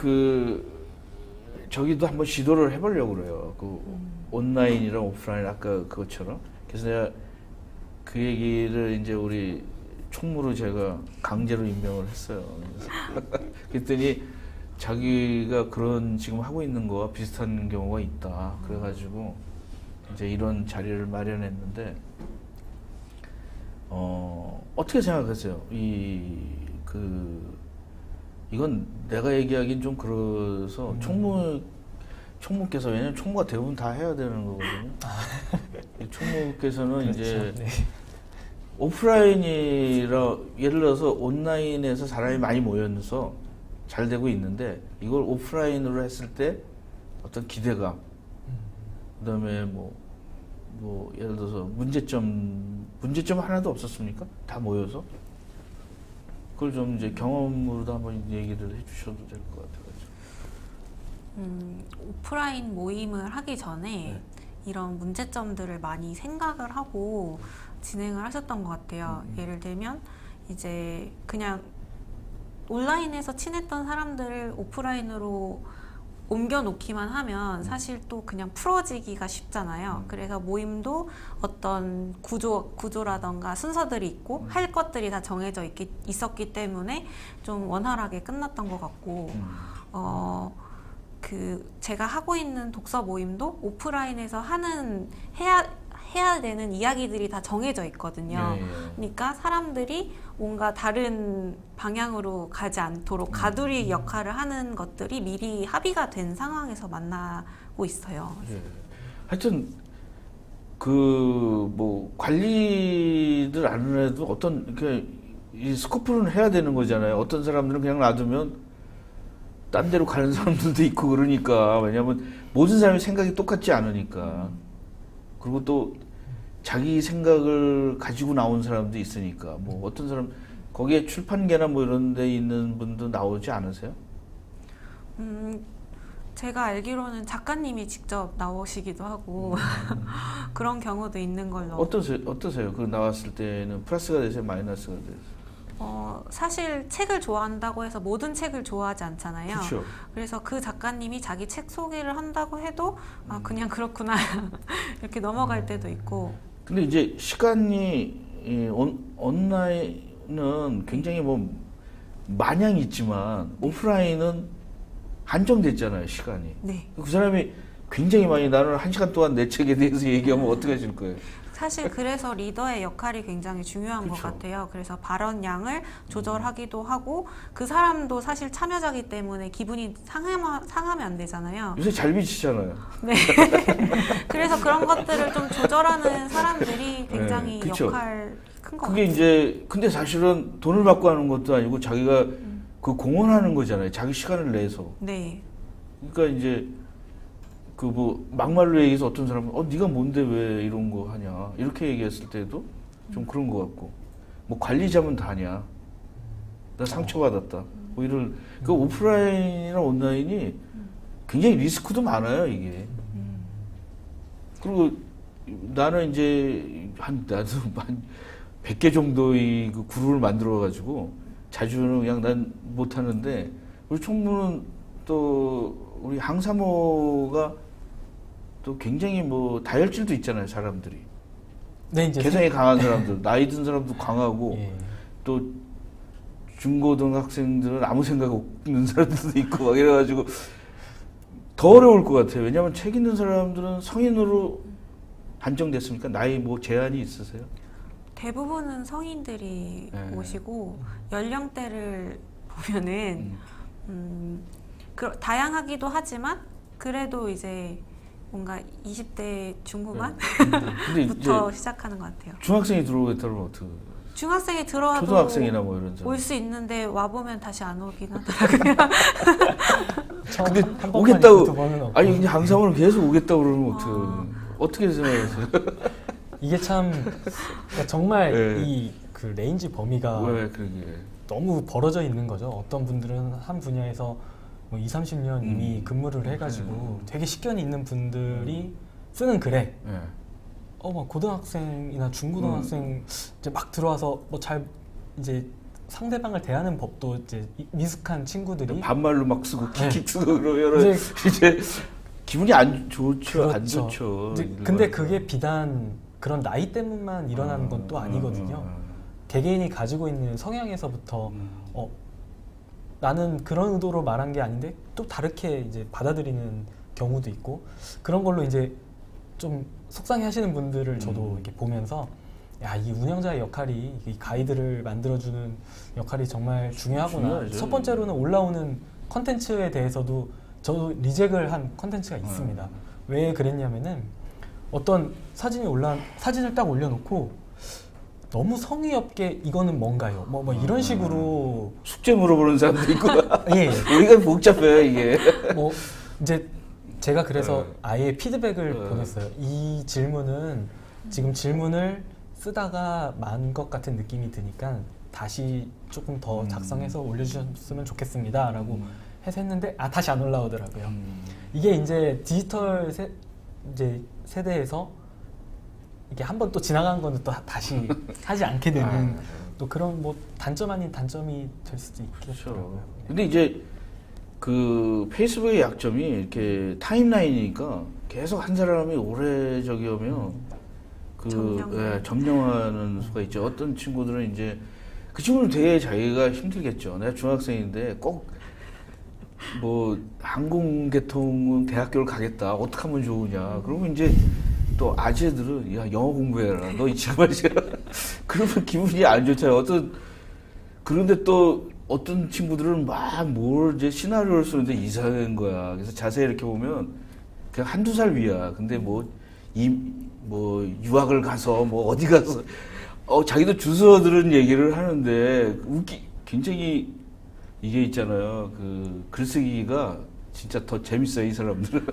저기도 한번 시도를 해보려고 그래요. 온라인이랑 오프라인 아까 그것처럼. 그래서 내가 그 얘기를 이제 우리 총무로 제가 강제로 임명을 했어요. 그랬더니 자기가 그런 지금 하고 있는 거와 비슷한 경우가 있다. 그래가지고 이제 이런 자리를 마련했는데 어떻게 생각하세요? 이건 내가 얘기하긴 좀 그래서 총무께서 왜냐면 총무가 대부분 다 해야 되는 거거든요. 총무께서는 그렇죠. 이제 네. 오프라인이라 예를 들어서 온라인에서 사람이 많이 모여서 잘 되고 있는데 이걸 오프라인으로 했을 때 어떤 기대감, 그다음에 뭐 예를 들어서 문제점 하나도 없었습니까? 다 모여서 그걸 좀 이제 경험으로도 한번 얘기를 해주셔도 될 것 같아요. 오프라인 모임을 하기 전에 네. 이런 문제점들을 많이 생각을 하고 진행을 하셨던 것 같아요. 예를 들면 이제 그냥 온라인에서 친했던 사람들을 오프라인으로 옮겨놓기만 하면 사실 또 그냥 풀어지기가 쉽잖아요. 그래서 모임도 어떤 구조라던가 순서들이 있고 할 것들이 다 정해져 있었기 때문에 좀 원활하게 끝났던 것 같고 제가 하고 있는 독서 모임도 오프라인에서 해야 되는 이야기들이 다 정해져 있거든요. 그러니까 사람들이 뭔가 다른 방향으로 가지 않도록 가두리 역할을 하는 것들이 미리 합의가 된 상황에서 만나고 있어요. 하여튼 관리들 안 해도 어떤 이 스코프는 해야 되는 거잖아요. 어떤 사람들은 그냥 놔두면 딴 데로 가는 사람들도 있고 그러니까. 왜냐하면 모든 사람이 생각이 똑같지 않으니까. 그리고 또 자기 생각을 가지고 나온 사람도 있으니까. 뭐 어떤 사람 거기에 출판계나 뭐 이런 데 있는 분도 나오지 않으세요? 제가 알기로는 작가님이 직접 나오시기도 하고 그런 경우도 있는 걸로. 어떠세요? 그 나왔을 때는 플러스가 되세요? 마이너스가 되세요? 사실 책을 좋아한다고 해서 모든 책을 좋아하지 않잖아요. 그쵸. 그래서 그 작가님이 자기 책 소개를 한다고 해도 그냥 그렇구나 이렇게 넘어갈 때도 있고. 근데 이제 시간이 온라인은 굉장히 뭐 마냥 있지만 오프라인은 한정됐잖아요, 시간이. 네. 그 사람이 굉장히 많이 나는 1시간 동안 내 책에 대해서 얘기하면 어떻게 하실 거예요? 사실 그래서 리더의 역할이 굉장히 중요한 것 같아요. 그래서 발언량을 조절하기도 하고 그 사람도 사실 참여자기 때문에 기분이 상하면 안 되잖아요. 요새 잘 비치잖아요. 네. 그래서 그런 것들을 좀 조절하는 사람들이 굉장히 역할 큰 것 그게 같아요. 이제 근데 사실은 돈을 받고 하는 것도 아니고 자기가 그 공헌하는 거잖아요. 자기 시간을 내서. 네. 그러니까 이제 그 뭐 막말로 얘기해서 어떤 사람은 네가 뭔데 왜 이런 거 하냐 이렇게 얘기했을 때도 좀 그런 것 같고 뭐 관리자면 다냐 나 상처받았다 뭐 이런 그 오프라인이나 온라인이 굉장히 리스크도 많아요 이게. 그리고 나는 이제 나도 한 100개 정도의 그 그룹을 만들어 가지고 자주는 그냥 난 못 하는데 우리 총무는 또 우리 항사모가 또 굉장히 뭐 다혈질도 있잖아요 사람들이. 네, 이제 개성이 강한 사람들, 나이 든 사람도 강하고 예. 또 중고등학생들은 아무 생각 없는 사람들도 있고 막 이래가지고 더 어려울 것 같아요. 왜냐하면 책 있는 사람들은 성인으로 한정됐습니까? 나이 뭐 제한이 있으세요? 대부분은 성인들이 네. 오시고 연령대를 보면은 다양하기도 하지만 그래도 이제 뭔가 20대 중후반부터 시작하는 것 같아요. 중학생이 들어오겠다 그러면 어떻게? 중학생이 들어와도 초등학생이나 뭐 이런 사람. 올 수 있는데 와보면 다시 안 오긴 하더라고요. 처음 근데 한 번만 오겠다고 있고 두 번은 없고. 아니 그냥 항상은 계속 오겠다고 그러면 어떻게 생각하세요? 이게 참 그러니까 정말 네. 이 그 레인지 범위가 왜 그게? 너무 벌어져 있는 거죠. 어떤 분들은 한 분야에서 뭐 20, 30년 이미 근무를 해가지고 되게 식견이 있는 분들이 쓰는 글에 네. 뭐 고등학생이나 중고등학생 이제 막 들어와서 뭐 잘 이제 상대방을 대하는 법도 이제 미숙한 친구들이 반말로 막 쓰고 네. 킥킥 쓰고 그러면 이제 기분이 안 좋죠. 그렇죠. 안 좋죠. 이제 근데 그게 비단 그런 나이 때문만 일어나는 건 또 아니거든요. 개개인이 가지고 있는 성향에서부터 나는 그런 의도로 말한 게 아닌데 또 다르게 이제 받아들이는 경우도 있고 그런 걸로 이제 좀 속상해 하시는 분들을 저도 이렇게 보면서 야, 이 운영자의 역할이 이 가이드를 만들어주는 역할이 정말 중요하구나. 중요하죠. 첫 번째로는 올라오는 컨텐츠에 대해서도 저도 리젝을 한 컨텐츠가 있습니다. 왜 그랬냐면은 어떤 사진을 딱 올려놓고 너무 성의 없게 이거는 뭔가요? 뭐 이런 식으로 숙제 물어보는 사람도 있고 예. 우리가 복잡해요 이게. 뭐 이제 제가 그래서 아예 피드백을 보냈어요. 이 질문은 지금 질문을 쓰다가 만 것 같은 느낌이 드니까 다시 조금 더 작성해서 올려주셨으면 좋겠습니다라고 해서 했는데 다시 안 올라오더라고요. 이게 이제 디지털 세대에서 이게 한번 또 지나간 거는 또 다시 하지 않게 되는 또 그런 뭐 단점 아닌 단점이 될 수도 있겠더라고요. 그렇죠. 근데 이제 그 페이스북의 약점이 이렇게 타임라인이니까 계속 한 사람이 오래 저기 오면 점령하는 수가 있죠. 어떤 친구들은 이제 그 친구는 되게 자기가 힘들겠죠. 내가 중학생인데 꼭 뭐 항공계통은 대학교를 가겠다. 어떻게 하면 좋으냐. 그러면 이제 또 아재들은 야 영어 공부해라. 너 이 친구 마시라. 그러면 기분이 안 좋잖아요. 그런데 또 어떤 친구들은 막 뭘 이제 시나리오를 쓰는데 이상한 거야. 그래서 자세히 이렇게 보면 그냥 한두 살 위야. 근데 뭐 유학을 가서 뭐 어디 가서 자기도 주워 들은 얘기를 하는데 굉장히 이게 있잖아요. 그 글쓰기가 진짜 더 재밌어요, 이 사람들은.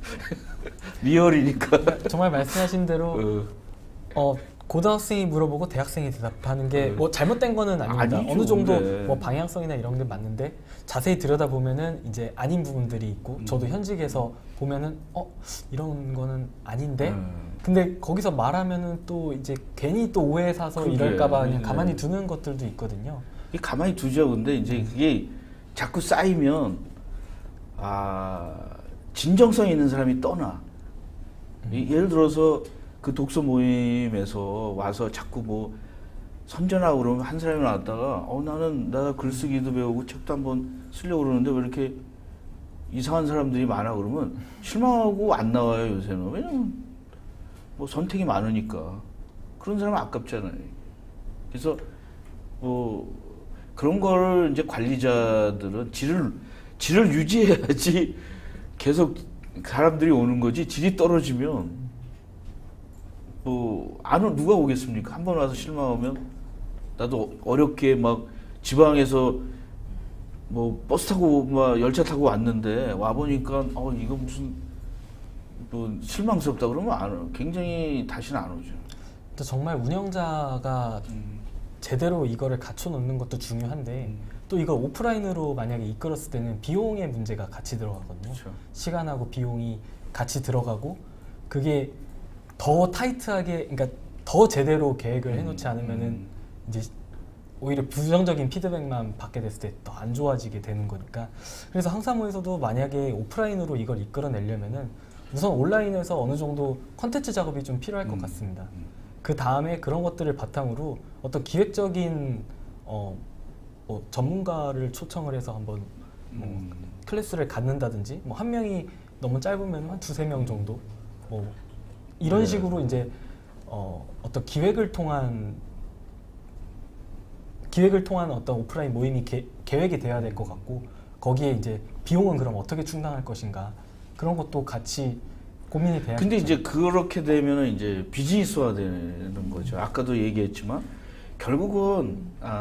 리얼이니까. 정말 말씀하신 대로 고등학생이 물어보고 대학생이 대답하는 게 뭐 잘못된 거는 아닙니다. 아니죠, 어느 정도 근데. 뭐 방향성이나 이런 게 맞는데 자세히 들여다 보면은 이제 아닌 부분들이 있고 저도 현직에서 보면은 이런 거는 아닌데 근데 거기서 말하면은 또 이제 괜히 또 오해 사서 이럴까봐 그냥 가만히 두는 것들도 있거든요. 가만히 두죠. 근데 이제 그게 자꾸 쌓이면 진정성 있는 사람이 떠나. 예를 들어서 그 독서 모임에서 와서 자꾸 뭐 선전하고 그러면 한 사람이 나왔다가 나는 글쓰기도 배우고 책도 한번 쓰려고 그러는데 왜 이렇게 이상한 사람들이 많아 그러면 실망하고 안 나와요 요새는. 왜냐면 뭐 선택이 많으니까. 그런 사람은 아깝잖아요. 그래서 뭐 그런 거를 이제 관리자들은 질을 유지해야지 계속 사람들이 오는 거지. 질이 떨어지면 뭐 누가 오겠습니까? 한 번 와서 실망하면 나도 어렵게 막 지방에서 뭐 버스 타고 막 열차 타고 왔는데 와 보니까 이거 무슨 뭐 실망스럽다 그러면 굉장히 다시는 안 오죠. 또 정말 운영자가 제대로 이거를 갖춰 놓는 것도 중요한데 또 이걸 오프라인으로 만약에 이끌었을 때는 비용의 문제가 같이 들어가거든요. 그렇죠. 시간하고 비용이 같이 들어가고 그게 더 타이트하게 그러니까 더 제대로 계획을 해놓지 않으면은 이제 오히려 부정적인 피드백만 받게 됐을 때 더 안 좋아지게 되는 거니까. 그래서 항사모에서도 만약에 오프라인으로 이걸 이끌어내려면은 우선 온라인에서 어느 정도 컨텐츠 작업이 좀 필요할 것 같습니다. 그 다음에 그런 것들을 바탕으로 어떤 기획적인 뭐 전문가를 초청을 해서 한번 뭐 클래스를 갖는다든지 뭐 한 명이 너무 짧으면 한 두세 명 정도 뭐 이런 식으로 이제 어떤 기획을 통한 어떤 오프라인 모임이 계획이 돼야 될 것 같고 거기에 이제 비용은 그럼 어떻게 충당할 것인가 그런 것도 같이 고민이 돼야. 근데 이제 그렇게 되면은 이제 비즈니스화 되는 거죠. 아까도 얘기했지만 결국은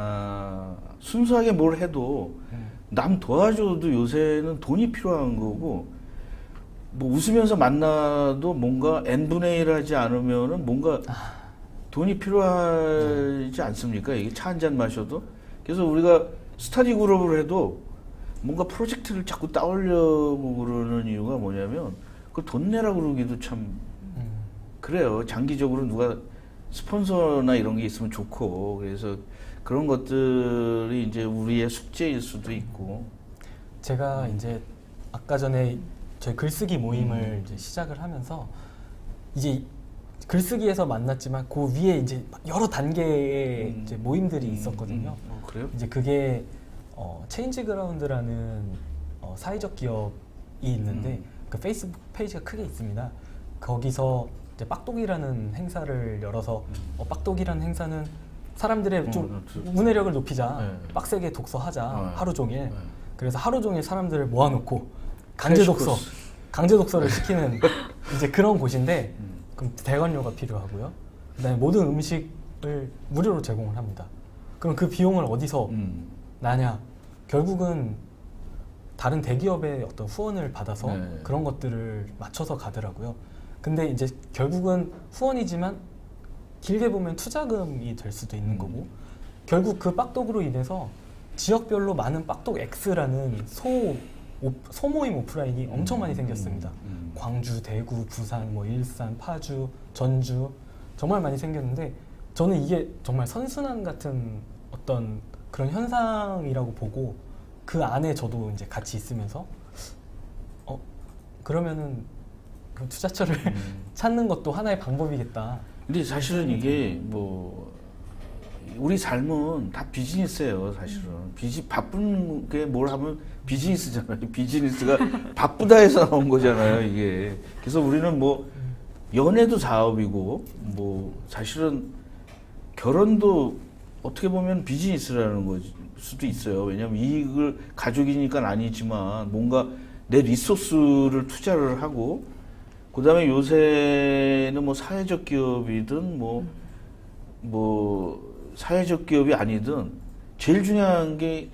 순수하게 뭘 해도 남 도와줘도 요새는 돈이 필요한 거고 뭐 웃으면서 만나도 뭔가 n분의 1 하지 않으면은 뭔가 돈이 필요하지 않습니까? 이게 차 한 잔 마셔도. 그래서 우리가 스터디 그룹을 해도 뭔가 프로젝트를 자꾸 따오려고 그러는 이유가 뭐냐면 그 돈 내라 그러기도 참 그래요. 장기적으로 누가 스폰서나 이런 게 있으면 좋고 그래서 그런 것들이 이제 우리의 숙제일 수도 있고. 제가 이제 아까 전에 저희 글쓰기 모임을 이제 시작을 하면서 이제 글쓰기에서 만났지만 그 위에 이제 여러 단계의 이제 모임들이 있었거든요. 그래요? 이제 그게 체인지 그라운드라는 사회적 기업이 있는데 그 페이스북 페이지가 크게 있습니다. 거기서 이제 빡독이라는 행사를 열어서 빡독이라는 행사는 사람들의 좀 문해력을 높이자, 빡세게 독서하자 하루 종일. 그래서 하루 종일 사람들을 모아놓고 강제 독서를 시키는 이제 그런 곳인데 그럼 대관료가 필요하고요. 그다음에 모든 음식을 무료로 제공을 합니다. 그럼 그 비용을 어디서 나냐? 결국은 다른 대기업의 어떤 후원을 받아서 그런 것들을 맞춰서 가더라고요. 근데 이제 결국은 후원이지만 길게 보면 투자금이 될 수도 있는 거고 결국 그 빡독으로 인해서 지역별로 많은 빡독 X라는 소모임 오프라인이 엄청 많이 생겼습니다. 광주, 대구, 부산, 뭐 일산, 파주, 전주 정말 많이 생겼는데 저는 이게 정말 선순환 같은 어떤 그런 현상이라고 보고 그 안에 저도 이제 같이 있으면서 그러면은 그 투자처를 찾는 것도 하나의 방법이겠다. 근데 사실은 이게 뭐 우리 삶은 다 비즈니스예요, 사실은. 바쁜 게 뭘 하면 비즈니스잖아요. 비즈니스가 바쁘다 해서 나온 거잖아요, 이게. 그래서 우리는 뭐 연애도 사업이고 뭐 사실은 결혼도 어떻게 보면 비즈니스라는 걸 수도 있어요. 왜냐하면 이익을 가족이니까 아니지만 뭔가 내 리소스를 투자를 하고 그다음에 요새는 뭐 사회적 기업이든 뭐 사회적 기업이 아니든 제일 중요한 게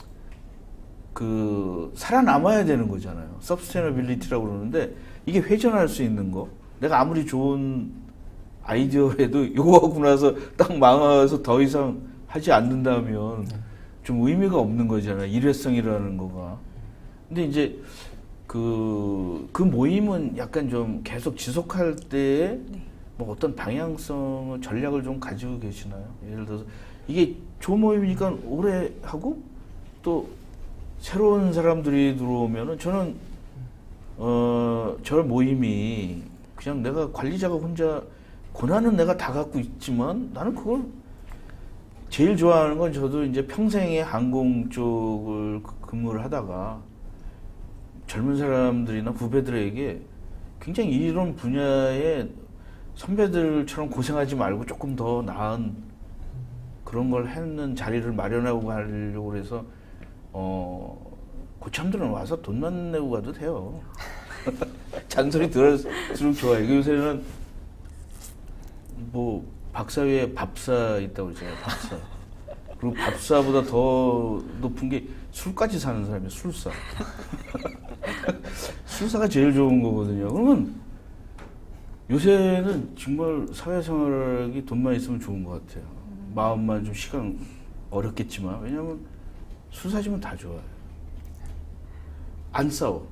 그 살아남아야 되는 거잖아요. 서스테너빌리티라고 그러는데 이게 회전할 수 있는 거. 내가 아무리 좋은 아이디어해도 이거 하고 나서 딱 망해서 더 이상 하지 않는다면 좀 의미가 없는 거잖아요. 일회성이라는 거가. 근데 이제 그 모임은 약간 좀 계속 지속할 때에 뭐 어떤 방향성을 전략을 좀 가지고 계시나요? 예를 들어서 이게 조모임이니까 오래 하고 또 새로운 사람들이 들어오면은 저는 저 모임이 그냥 내가 관리자가 혼자 권한은 내가 다 갖고 있지만 나는 그걸 제일 좋아하는 건 저도 이제 평생에 항공 쪽을 근무를 하다가 젊은 사람들이나 후배들에게 굉장히 이런 분야에 선배들처럼 고생하지 말고 조금 더 나은 그런 걸 하는 자리를 마련하고 가려고 해서 고참들은 와서 돈만 내고 가도 돼요. 잔소리 들을수록 좋아요. 요새는 뭐 박사 위에 밥사 있다고 그러잖아요. 밥사. 그리고 밥사보다 더 높은 게 술까지 사는 사람이에요. 술사. 술사가 제일 좋은 거거든요. 그러면 요새는 정말 사회생활이 돈만 있으면 좋은 것 같아요. 마음만 좀 시간 어렵겠지만 왜냐하면 술 사주면 다 좋아요. 안 싸워.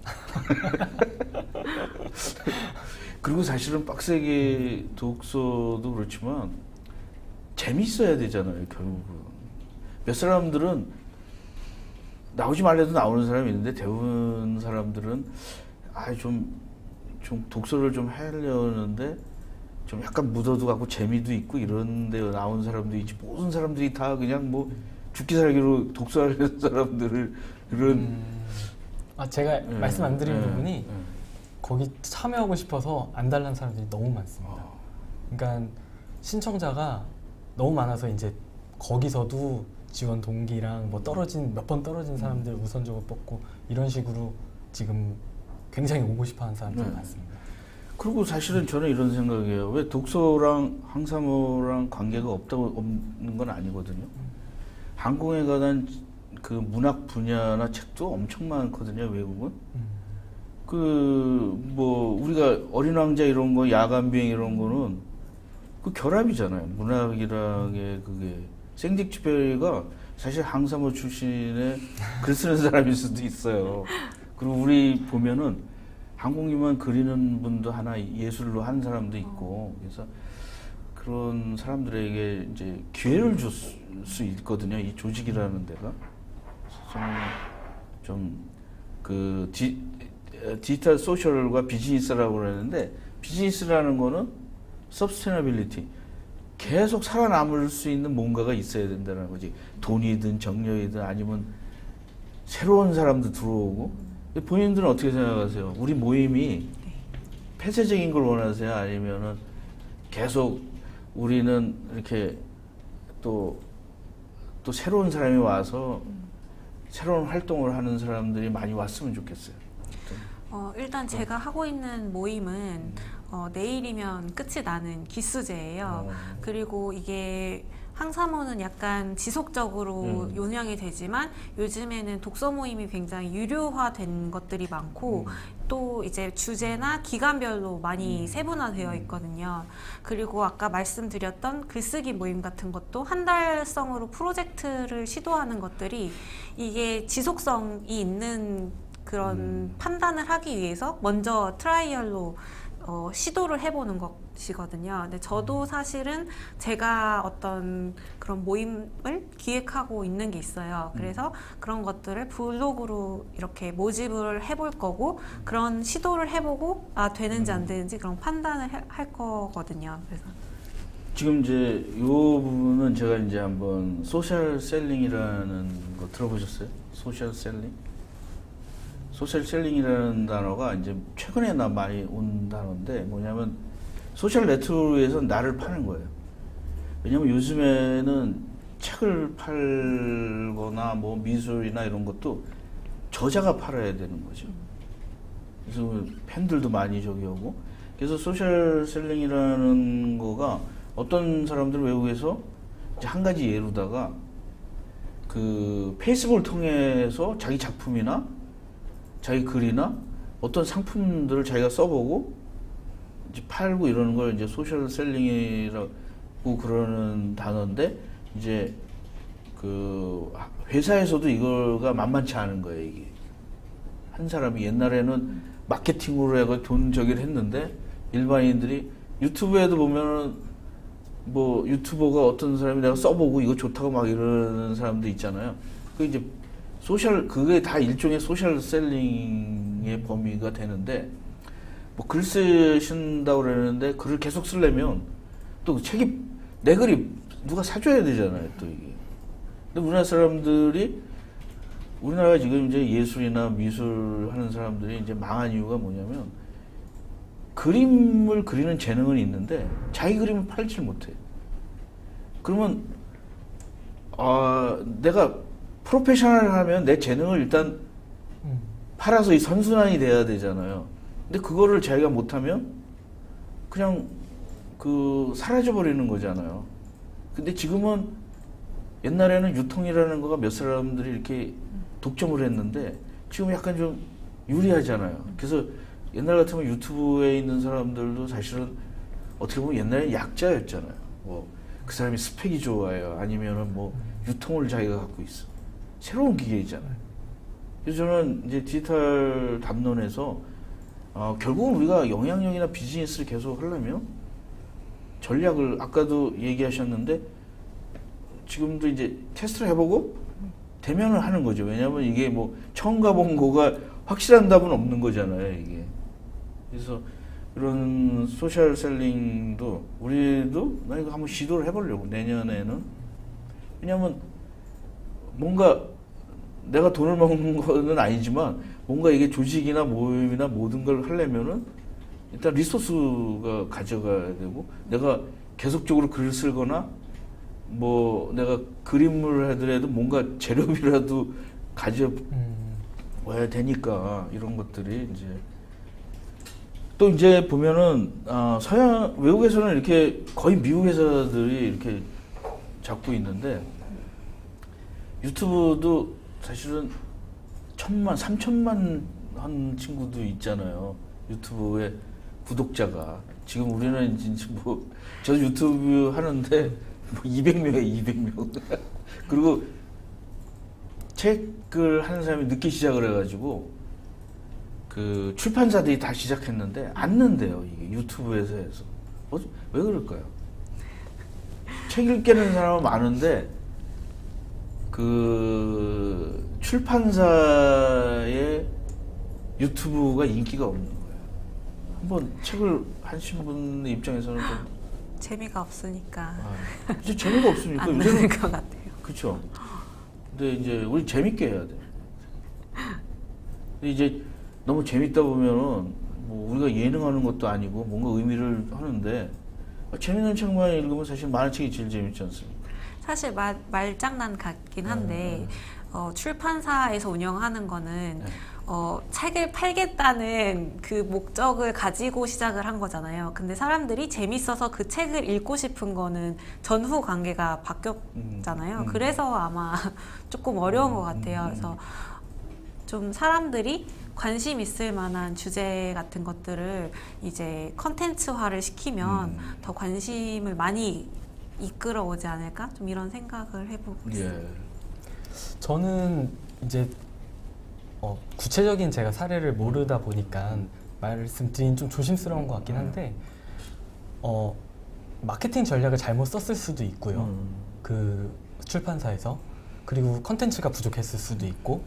그리고 사실은 빡세게 독서도 그렇지만 재밌어야 되잖아요. 결국은 몇 사람들은 나오지 말래도 나오는 사람이 있는데 대부분 사람들은 좀 독서를 좀 하려는데 좀 약간 묻어도 갖고 재미도 있고 이런 데 나온 사람도 있지 모든 사람들이 다 그냥 뭐 죽기 살기로 독서하려는 사람들을 그런 제가 말씀 안 드린 부분이 거기 참여하고 싶어서 안 달라는 사람들이 너무 많습니다. 그러니까 신청자가 너무 많아서 이제 거기서도 지원 동기랑 뭐 몇 번 떨어진 사람들 우선적으로 뽑고 이런 식으로 지금 굉장히 오고 싶어하는 사람들이 많습니다. 그리고 사실은 저는 이런 생각이에요. 왜 독서랑 항사모랑 관계가 없는 건 아니거든요. 항공에 관한 그 문학 분야나 책도 엄청 많거든요. 외국은. 그 뭐 우리가 어린 왕자 이런 거 야간 비행 이런 거는 그 결합이잖아요. 문학이랑 게 그게 생딕쥐페리가 사실 항사모 출신의 글 쓰는 사람일 수도 있어요. 그리고 우리 보면은 항공기만 그리는 분도 하나 예술로 한 사람도 있고 그래서 그런 사람들에게 이제 기회를 줄 수 있거든요. 이 조직이라는 데가 좀 그 디지털 소셜과 비즈니스라고 그러는데 비즈니스라는 거는 서스테너빌리티 계속 살아남을 수 있는 뭔가가 있어야 된다는 거지. 돈이든 정력이든 아니면 새로운 사람도 들어오고. 본인들은 어떻게 생각하세요? 우리 모임이 폐쇄적인 걸 원하세요? 아니면은 계속 우리는 이렇게 또 새로운 사람이 와서 새로운 활동을 하는 사람들이 많이 왔으면 좋겠어요. 일단 제가 하고 있는 모임은 내일이면 끝이 나는 기수제예요. 그리고 이게 항사모는 약간 지속적으로 운영이 되지만 요즘에는 독서 모임이 굉장히 유료화된 것들이 많고 또 이제 주제나 기간별로 많이 세분화되어 있거든요. 그리고 아까 말씀드렸던 글쓰기 모임 같은 것도 한 달성으로 프로젝트를 시도하는 것들이 이게 지속성이 있는 그런 판단을 하기 위해서 먼저 트라이얼로 시도를 해보는 것이거든요. 근데 저도 사실은 제가 어떤 그런 모임을 기획하고 있는 게 있어요. 그래서 그런 것들을 블로그로 이렇게 모집을 해볼 거고 그런 시도를 해보고 되는지 안 되는지 그런 판단을 할 거거든요. 그래서 지금 이제 이 부분은 제가 이제 한번 소셜 셀링이라는 거 들어보셨어요? 소셜 셀링? 소셜 셀링이라는 단어가 이제 최근에 많이 온 단어인데 뭐냐면 소셜 네트워크에서 나를 파는 거예요. 왜냐면 요즘에는 책을 팔거나 뭐 미술이나 이런 것도 저자가 팔아야 되는 거죠. 그래서 팬들도 많이 저기 오고 그래서 소셜 셀링이라는 거가 어떤 사람들 외국에서 이제 한 가지 예로다가 그 페이스북을 통해서 자기 작품이나 자기 글이나 어떤 상품들을 자기가 써보고 이제 팔고 이러는 걸 이제 소셜 셀링이라고 그러는 단어인데 이제 그 회사에서도 이거가 만만치 않은 거예요. 이게 한 사람이 옛날에는 마케팅으로 해서 돈 저기를 했는데 일반인들이 유튜브에도 보면은 뭐 유튜버가 어떤 사람이 내가 써보고 이거 좋다고 막 이러는 사람도 있잖아요. 그 이제 그게 다 일종의 소셜 셀링의 범위가 되는데, 뭐 글 쓰신다고 그러는데 글을 계속 쓰려면 또 책이, 내 글이 누가 사줘야 되잖아요, 또 이게. 근데 우리나라가 지금 이제 예술이나 미술 하는 사람들이 이제 망한 이유가 뭐냐면, 그림을 그리는 재능은 있는데 자기 그림을 팔질 못해. 그러면 내가 프로페셔널 하면 내 재능을 일단 팔아서 이 선순환이 돼야 되잖아요. 근데 그거를 자기가 못하면 그냥 사라져 버리는 거잖아요. 근데 지금은 옛날에는 유통이라는 거가 몇 사람들이 이렇게 독점을 했는데 지금 약간 좀 유리하잖아요. 그래서 옛날 같으면 유튜브에 있는 사람들도 사실은 어떻게 보면 옛날에 약자였잖아요. 뭐 그 사람이 스펙이 좋아요. 아니면은 뭐 유통을 자기가 갖고 있어. 새로운 기계이잖아요. 그래서 저는 이제 디지털 담론에서 결국은 우리가 영향력이나 비즈니스를 계속 하려면 전략을 아까도 얘기하셨는데 지금도 이제 테스트를 해보고 대면을 하는 거죠. 왜냐하면 이게 뭐 처음 가본 거가 확실한 답은 없는 거잖아요. 이게. 그래서 이런 소셜 셀링도 우리도 나 이거 한번 시도를 해보려고 내년에는. 왜냐하면 뭔가 내가 돈을 먹는 거는 아니지만 뭔가 이게 조직이나 모임이나 모든 걸 하려면은 일단 리소스가 가져가야 되고 내가 계속적으로 글을 쓰거나 뭐 내가 그림을 하더라도 뭔가 재료비라도 가져와야 되니까 이런 것들이 이제 또 이제 보면은 서양 외국에서는 이렇게 거의 미국 회사들이 이렇게 잡고 있는데 유튜브도 사실은 1,000만, 3,000만 한 친구도 있잖아요. 유튜브에 구독자가. 지금 우리는 진짜 뭐, 저도 유튜브 하는데 뭐 200명에 200명. 그리고 책을 하는 사람이 늦게 시작을 해가지고 그 출판사들이 다 시작했는데 안 는데요. 이게 유튜브에서 해서. 왜 그럴까요? 책 읽게는 사람은 많은데 그 출판사의 유튜브가 인기가 없는 거예요. 한번 책을 하신 분의 입장에서는 좀 재미가 없으니까. 이제 재미가 없으니까 안 되는 것 같아요. 그렇죠. 근데 이제 우리 재밌게 해야 돼. 근데 이제 너무 재밌다 보면은 뭐 우리가 예능하는 것도 아니고 뭔가 의미를 하는데 재밌는 책만 읽으면 사실 만화책이 제일 재밌지 않습니까? 사실 말장난 같긴 한데 출판사에서 운영하는 거는 책을 팔겠다는 그 목적을 가지고 시작을 한 거잖아요. 근데 사람들이 재밌어서 그 책을 읽고 싶은 거는 전후 관계가 바뀌었잖아요. 그래서 아마 조금 어려운 것 같아요. 그래서 좀 사람들이 관심 있을 만한 주제 같은 것들을 이제 컨텐츠화를 시키면 더 관심을 많이 이끌어오지 않을까? 좀 이런 생각을 해보고 있어요. 예. 저는 이제 구체적인 제가 사례를 모르다 보니까 말씀드린 좀 조심스러운 것 같긴 한데 마케팅 전략을 잘못 썼을 수도 있고요. 그 출판사에서. 그리고 컨텐츠가 부족했을 수도 있고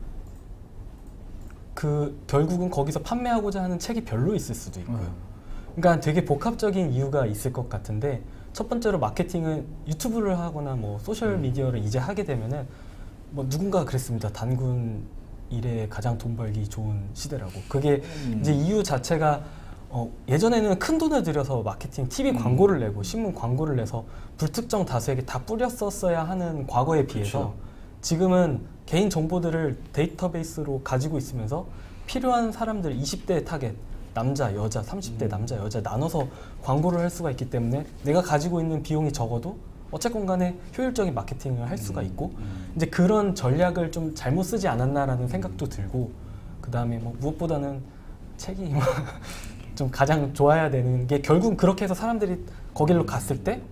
결국은 거기서 판매하고자 하는 책이 별로 있을 수도 있고요. 그러니까 되게 복합적인 이유가 있을 것 같은데 첫 번째로 마케팅은 유튜브를 하거나 뭐 소셜 미디어를 이제 하게 되면은 뭐 누군가 그랬습니다. 단군 일에 가장 돈 벌기 좋은 시대라고. 그게 이제 이유 자체가 예전에는 큰 돈을 들여서 마케팅, TV 광고를 내고 신문 광고를 내서 불특정 다수에게 다 뿌렸었어야 하는 과거에 비해서 지금은 개인 정보들을 데이터베이스로 가지고 있으면서 필요한 사람들 20대 타겟, 남자, 여자, 30대 남자, 여자 나눠서 광고를 할 수가 있기 때문에 내가 가지고 있는 비용이 적어도 어쨌건 간에 효율적인 마케팅을 할 수가 있고 이제 그런 전략을 좀 잘못 쓰지 않았나라는 생각도 들고 그 다음에 뭐 무엇보다는 책이 좀 가장 좋아야 되는 게 결국 그렇게 해서 사람들이 거길로 갔을 때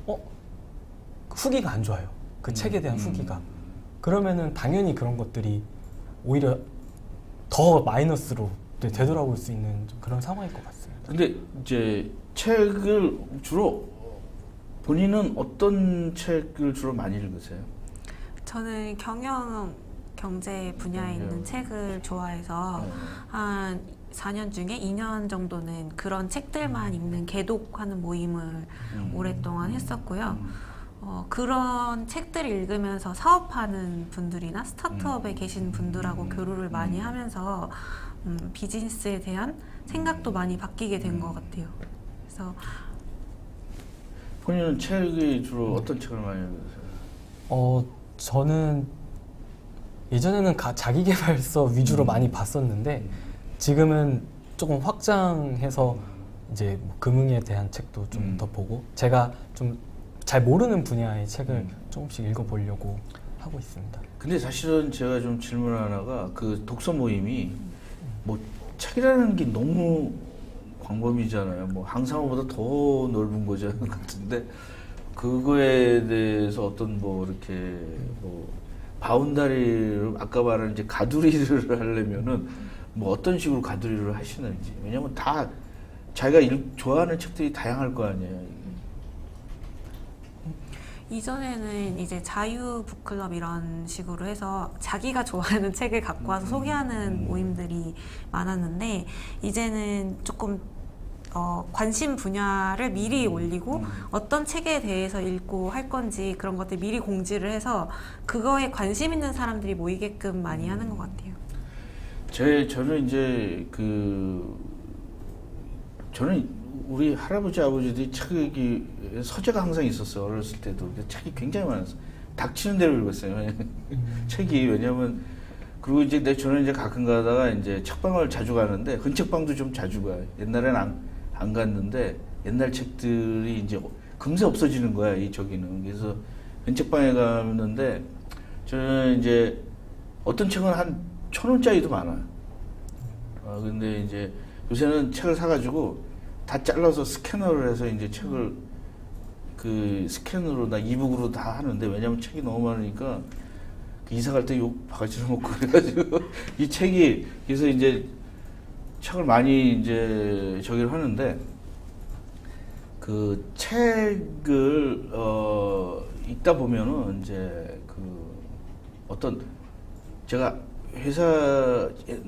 후기가 안 좋아요. 그 책에 대한 후기가. 그러면은 당연히 그런 것들이 오히려 더 마이너스로 되돌아올 수 있는 좀 그런 상황일 것 같습니다. 근데 이제 책을 주로 본인은 어떤 책을 주로 많이 읽으세요? 저는 경제 분야에 있는 책을 좋아해서 한 4년 중에 2년 정도는 그런 책들만 읽는 개독하는 모임을 오랫동안 했었고요. 그런 책들을 읽으면서 사업하는 분들이나 스타트업에 계신 분들하고 교류를 많이 하면서 비즈니스에 대한 생각도 많이 바뀌게 된 것 같아요. 그래서 본인은 책이 주로 어떤 책을 많이 읽으세요? 저는 예전에는 자기계발서 위주로 많이 봤었는데 지금은 조금 확장해서 이제 뭐 금융에 대한 책도 좀 더 보고 제가 좀 잘 모르는 분야의 책을 조금씩 읽어보려고 하고 있습니다. 근데 사실은 제가 좀 질문 하나가 그 독서 모임이 뭐 책이라는 게 너무 광범위잖아요. 뭐 항상보다 더 넓은 거죠 같은데 그거에 대해서 어떤 뭐 이렇게 뭐 바운다리를 아까 말한 이제 가두리를 하려면은 뭐 어떤 식으로 가두리를 하시는지 왜냐면 다 자기가 좋아하는 책들이 다양할 거 아니에요. 이전에는 이제 자유 북클럽 이런 식으로 해서 자기가 좋아하는 책을 갖고 와서 소개하는 모임들이 많았는데 이제는 조금 관심 분야를 미리 올리고 어떤 책에 대해서 읽고 할 건지 그런 것들 미리 공지를 해서 그거에 관심 있는 사람들이 모이게끔 많이 하는 것 같아요. 저는 이제 저는 우리 할아버지 아버지들이 책이 서재가 항상 있었어요. 어렸을 때도 책이 굉장히 많았어요. 닥치는 대로 읽었어요. 책이 왜냐면 그리고 이제 저는 이제 가끔 가다가 이제 책방을 자주 가는데 헌책방도 좀 자주 가요. 옛날에는 안 갔는데 옛날 책들이 이제 금세 없어지는 거야 저기는. 그래서 헌책방에 가는데 저는 이제 어떤 책은 한 1,000원짜리도 많아요. 근데 이제 요새는 책을 사가지고 다 잘라서 스캐너를 해서 이제 책을 그 스캔으로나 이북으로 다 하는데 왜냐면 책이 너무 많으니까 그 이사 갈 때 욕 바가지로 먹고 그래가지고 이 책이 그래서 이제 책을 많이 이제 저기를 하는데 그 책을 읽다 보면은 이제 그 어떤 제가 회사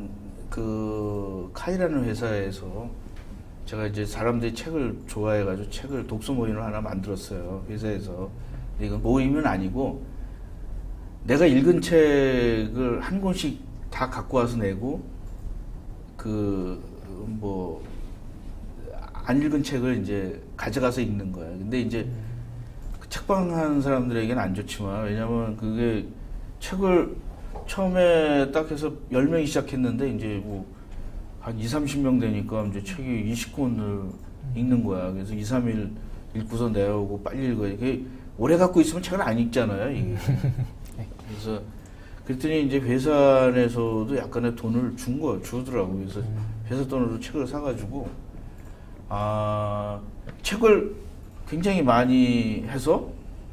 그 카이라는 회사에서 제가 이제 사람들이 책을 좋아해가지고 책을 독서 모임을 하나 만들었어요 회사에서. 이건 모임은 아니고 내가 읽은 책을 한 권씩 다 갖고 와서 내고 그 뭐 안 읽은 책을 이제 가져가서 읽는 거야. 근데 이제 그 책방 하는 사람들에게는 안 좋지만 왜냐면 그게 책을 처음에 딱 해서 10명이 시작했는데 이제 뭐 한 20-30명 되니까 이제 책이 20권을 읽는 거야. 그래서 2-3일 읽고서 내려오고 빨리 읽어야 돼. 오래 갖고 있으면 책을 안 읽잖아요, 이게. 그래서 그랬더니 이제 회사 내에서도 약간의 돈을 주더라고. 그래서 회사 돈으로 책을 사가지고 책을 굉장히 많이 해서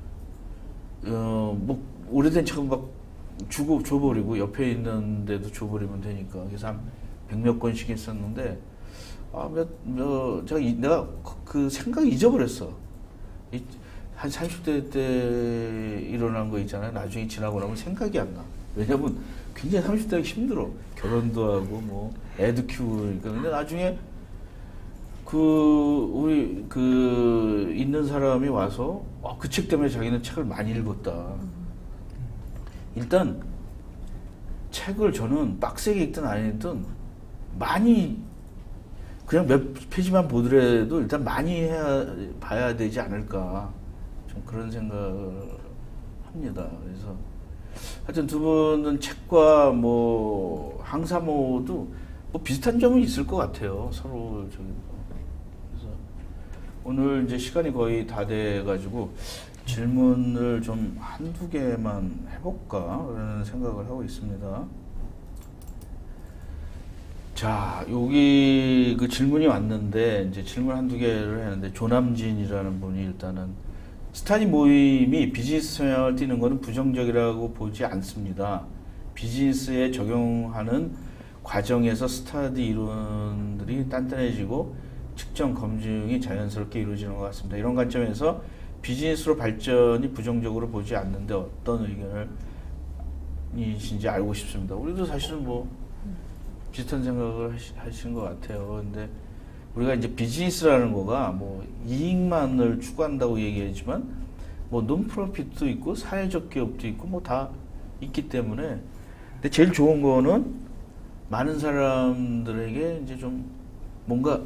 뭐 오래된 책은 막 줘버리고 옆에 있는데도 줘버리면 되니까. 그래서 한 100몇 권씩 했었는데 내가 그 생각 잊어버렸어. 한 30대 때 일어난 거 있잖아요. 나중에 지나고 나면 생각이 안 나. 왜냐면 굉장히 30대가 힘들어. 결혼도 하고 뭐 애도 키우고 그러니까. 근데 나중에 우리 있는 사람이 와서 그 책 때문에 자기는 책을 많이 읽었다. 일단 책을 저는 빡세게 읽든 안 읽든 많이 그냥 몇 페이지만 보더라도 일단 많이 봐야 되지 않을까 좀 그런 생각을 합니다. 그래서 하여튼 두 분은 책과 뭐 항사모도 뭐 비슷한 점은 있을 것 같아요. 서로 그래서 오늘 이제 시간이 거의 다 돼가지고 질문을 좀 한두 개만 해볼까 그런 생각을 하고 있습니다. 자, 여기 그 질문이 왔는데, 이제 질문 한두 개를 했는데, 조남진이라는 분이 일단은, 스타디 모임이 비즈니스 성향을 띠는 것은 부정적이라고 보지 않습니다. 비즈니스에 적용하는 과정에서 스타디 이론들이 단단해지고, 측정, 검증이 자연스럽게 이루어지는 것 같습니다. 이런 관점에서 비즈니스로 발전이 부정적으로 보지 않는데, 어떤 의견이신지 알고 싶습니다. 우리도 사실은 뭐, 비슷한 생각을 하시는 것 같아요. 근데 우리가 이제 비즈니스라는 거가 뭐 이익만을 추구한다고 얘기하지만 뭐 논프로핏도 있고 사회적 기업도 있고 뭐 다 있기 때문에 근데 제일 좋은 거는 많은 사람들에게 이제 좀 뭔가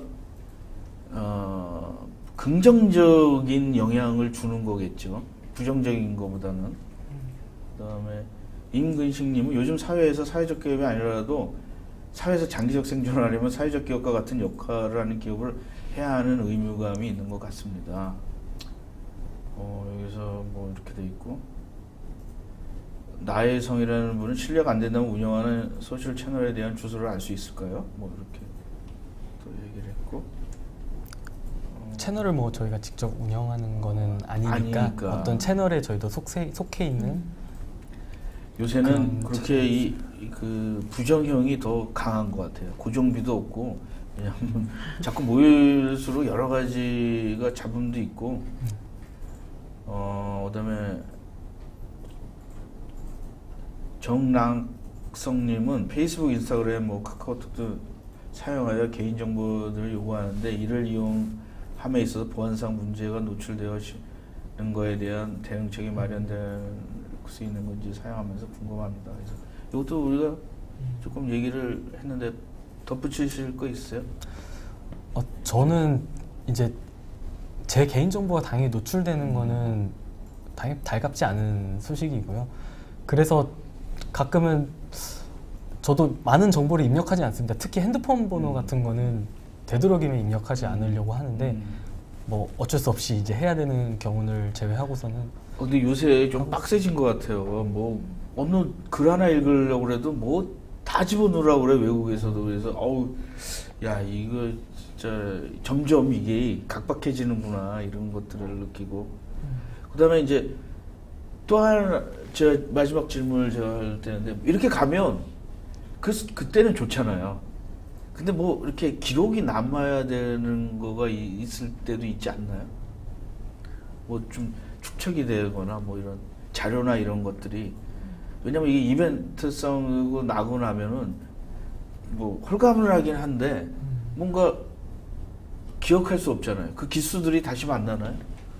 긍정적인 영향을 주는 거겠죠. 부정적인 것보다는. 그다음에 임근식님은 요즘 사회에서 사회적 기업이 아니라도 사회에서 장기적 생존을 하려면 사회적 기업과 같은 역할을 하는 기업을 해야 하는 의무감이 있는 것 같습니다. 여기서 뭐 이렇게 돼 있고, 나의 성이라는 분은 실력 안 된다면 운영하는 소셜 채널에 대한 주소를 알 수 있을까요? 뭐 이렇게 또 얘기를 했고, 채널을 뭐 저희가 직접 운영하는 거는 아니니까 어떤 채널에 저희도 속해 있는 요새는 그렇게 그 부정형이 더 강한 것 같아요. 고정비도 없고, 왜냐하면 자꾸 모일수록 여러 가지가 잡음도 있고, 그다음에 정랑성님은 페이스북, 인스타그램, 뭐 카카오톡도 사용하여 개인 정보들을 요구하는데 이를 이용함에 있어서 보안상 문제가 노출되어 있는 거에 대한 대응책이 마련될 수 있는 건지 사용하면서 궁금합니다. 그래서 이것도 우리가 조금 얘기를 했는데 덧붙이실 거 있어요? 저는 이제 제 개인 정보가 당연히 노출되는 거는 당연히 달갑지 않은 소식이고요. 그래서 가끔은 저도 많은 정보를 입력하지 않습니다. 특히 핸드폰 번호 같은 거는 되도록이면 입력하지 않으려고 하는데 뭐 어쩔 수 없이 이제 해야 되는 경우를 제외하고서는. 근데 요새 좀 빡세진 것 같아요. 뭐 어느 글 하나 읽으려고 그래도 뭐 다 집어넣으라고 그래, 외국에서도. 그래서 야, 이거 진짜 점점 이게 각박해지는구나, 이런 것들을 느끼고. 그다음에 이제 또 하나, 제가 마지막 질문을 제가 할 때인데, 이렇게 가면 그때는 좋잖아요. 근데 뭐 이렇게 기록이 남아야 되는 거가 있을 때도 있지 않나요? 뭐 좀 축적이 되거나 뭐 이런 자료나 이런 것들이. 왜냐면 이게 이벤트성이고 나고 나면은 뭐 홀가분하긴 한데 뭔가 기억할 수 없잖아요. 그 기수들이 다시 만나나요?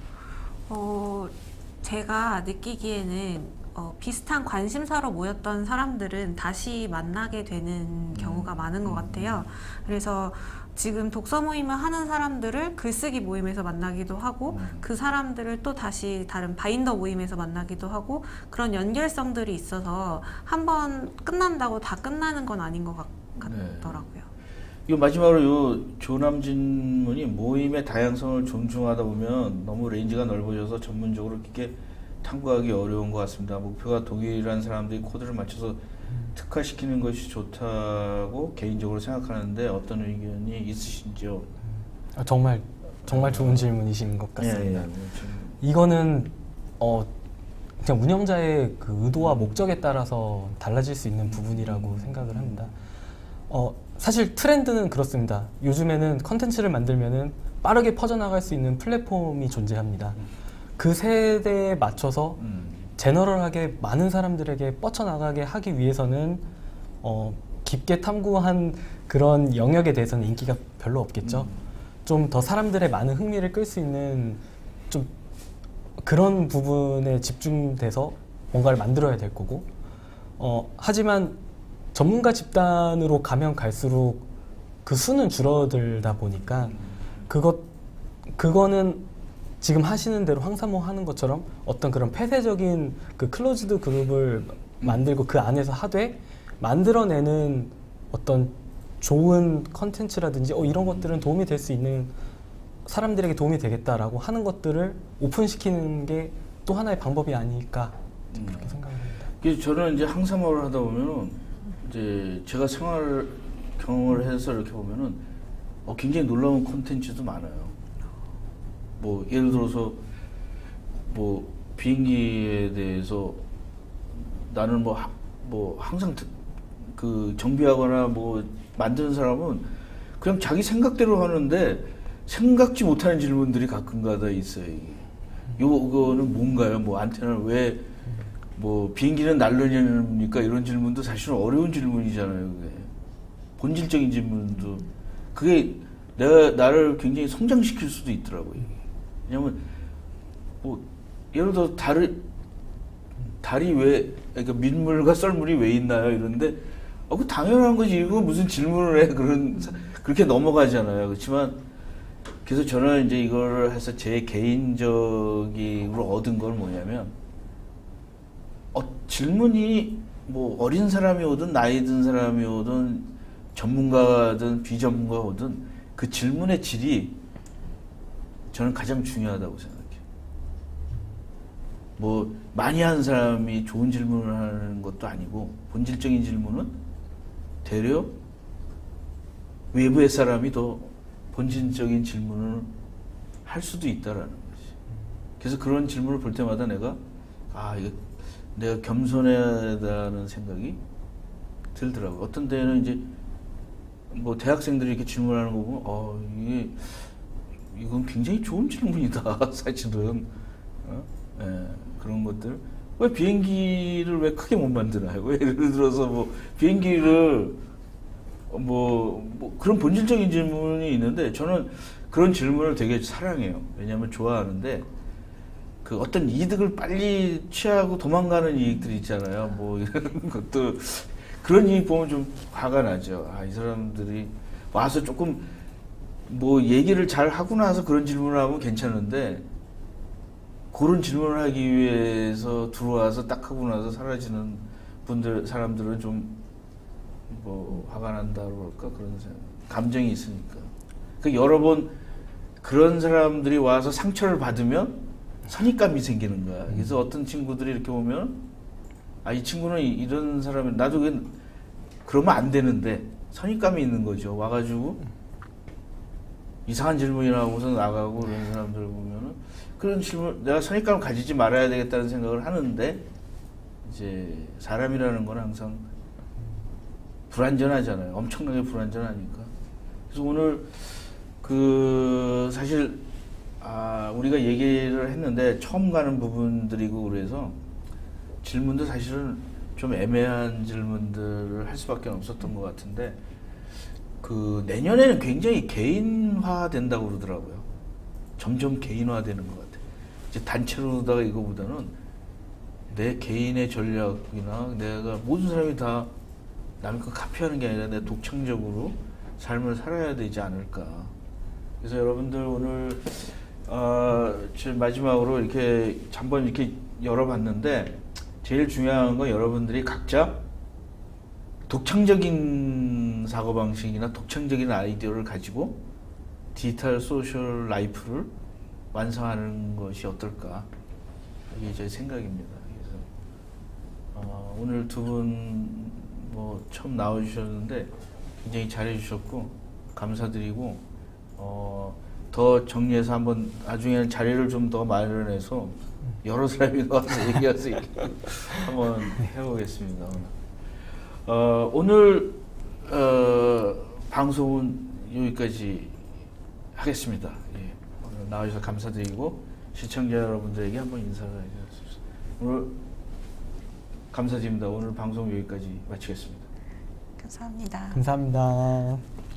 제가 느끼기에는 비슷한 관심사로 모였던 사람들은 다시 만나게 되는 경우가 많은 것 같아요. 그래서 지금 독서 모임을 하는 사람들을 글쓰기 모임에서 만나기도 하고 그 사람들을 또 다시 다른 바인더 모임에서 만나기도 하고, 그런 연결성들이 있어서 한번 끝난다고 다 끝나는 건 아닌 것 같더라고요. 이 마지막으로 요 조남진 분이 모임의 다양성을 존중하다 보면 너무 레인지가 넓어져서 전문적으로 이렇게 탐구하기 어려운 것 같습니다. 목표가 동일한 사람들이 코드를 맞춰서 특화시키는 것이 좋다고 개인적으로 생각하는데 어떤 의견이 있으신지요? 정말 좋은 질문이신 것 같습니다. 예. 이거는 그냥 운영자의 그 의도와 목적에 따라서 달라질 수 있는 부분이라고 생각을 합니다. 사실 트렌드는 그렇습니다. 요즘에는 컨텐츠를 만들면은 빠르게 퍼져나갈 수 있는 플랫폼이 존재합니다. 그 세대에 맞춰서 제너럴하게 많은 사람들에게 뻗쳐나가게 하기 위해서는 깊게 탐구한 그런 영역에 대해서는 인기가 별로 없겠죠. 좀 더 사람들의 많은 흥미를 끌 수 있는 좀 그런 부분에 집중돼서 뭔가를 만들어야 될 거고, 하지만 전문가 집단으로 가면 갈수록 그 수는 줄어들다 보니까 그거는 지금 하시는 대로 황사모 하는 것처럼 어떤 그런 폐쇄적인 그 클로즈드 그룹을 만들고 그 안에서 하되 만들어내는 어떤 좋은 컨텐츠라든지 이런 것들은 도움이 될 수 있는, 사람들에게 도움이 되겠다라고 하는 것들을 오픈시키는 게 또 하나의 방법이 아닐까 그렇게 생각합니다. 저는 이제 항사모를 하다 보면은 이제 제가 생활 경험을 해서 이렇게 보면은 굉장히 놀라운 콘텐츠도 많아요. 뭐 예를 들어서 뭐 비행기에 대해서 나는 뭐 항상 그 정비하거나 뭐 만드는 사람은 그냥 자기 생각대로 하는데 생각지 못하는 질문들이 가끔가다 있어요. 요거는 뭔가요? 뭐 안테나는 왜 뭐 비행기는 날르냐니까 이런 질문도 사실은 어려운 질문이잖아요. 그게 본질적인 질문도 그게 나를 굉장히 성장시킬 수도 있더라고요. 왜냐면 뭐 예를 들어 달이 왜, 그러니까 민물과 썰물이 왜 있나요? 이런데 그 당연한 거지. 이거 무슨 질문을 해. 그렇게 넘어가잖아요. 그렇지만, 그래서 저는 이제 이걸 해서 제 개인적으로 얻은 건 뭐냐면, 질문이 뭐 어린 사람이 오든 나이 든 사람이 오든 전문가든 비전문가가 오든 그 질문의 질이 저는 가장 중요하다고 생각해요. 뭐 많이 하는 사람이 좋은 질문을 하는 것도 아니고 본질적인 질문은 되려 외부의 사람이 더 본질적인 질문을 할 수도 있다라는 거지. 그래서 그런 질문을 볼 때마다 이거 내가 겸손해야 한다는 생각이 들더라고요. 어떤 때는 이제 뭐 대학생들이 이렇게 질문하는 거 보면 이건 굉장히 좋은 질문이다. 사실은 그런 것들. 왜 비행기를 왜 크게 못 만드나요? 왜 예를 들어서 뭐 비행기를 뭐 그런 본질적인 질문이 있는데 저는 그런 질문을 되게 사랑해요. 왜냐하면 좋아하는데 그 어떤 이득을 빨리 취하고 도망가는 이익들이 있잖아요. 뭐 이런 것도 그런 이익 보면 좀 화가 나죠. 이 사람들이 와서 조금 뭐 얘기를 잘 하고 나서 그런 질문을 하면 괜찮은데 그런 질문을 하기 위해서 들어와서 딱 하고 나서 사라지는 사람들은 좀 뭐 화가 난다고 할까 그런 감정이 있으니까. 그 여러 번 그런 사람들이 와서 상처를 받으면 선입감이 생기는 거야. 그래서 어떤 친구들이 이렇게 오면 이 친구는 이런 사람이 나도 그러면 안 되는데 선입감이 있는 거죠. 와가지고 이상한 질문이나 하고서 나가고 그런 사람들 보면은 그런 질문 내가 선입감을 가지지 말아야 되겠다는 생각을 하는데 이제 사람이라는 건 항상 불완전하잖아요. 엄청나게 불완전하니까. 그래서 오늘 사실 우리가 얘기를 했는데 처음 가는 부분들이고 그래서 질문도 사실은 좀 애매한 질문들을 할 수밖에 없었던 것 같은데 내년에는 굉장히 개인화 된다고 그러더라고요. 점점 개인화되는 것 같아요. 이제 단체로다가 이거보다는 내 개인의 전략이나 내가 모든 사람이 다 남의 거 카피하는 게 아니라 내 독창적으로 삶을 살아야 되지 않을까. 그래서 여러분들 오늘 제일 마지막으로 이렇게 한번 이렇게 열어봤는데 제일 중요한 건 여러분들이 각자 독창적인 사고방식이나 독창적인 아이디어를 가지고 디지털 소셜 라이프를 완성하는 것이 어떨까. 이게 제 생각입니다. 그래서 오늘 두 분 뭐 처음 나와주셨는데 굉장히 잘해주셨고 감사드리고 더 정리해서 한번 나중에는 자리를 좀 더 마련해서 여러 사람이 나와서 얘기할 수 있게 한번 해보겠습니다. 오늘 방송은 여기까지 하겠습니다. 예. 오늘 나와주셔서 감사드리고 시청자 여러분들에게 한번 인사를 해주십시오. 오늘 감사드립니다. 오늘 방송 여기까지 마치겠습니다. 감사합니다. 감사합니다.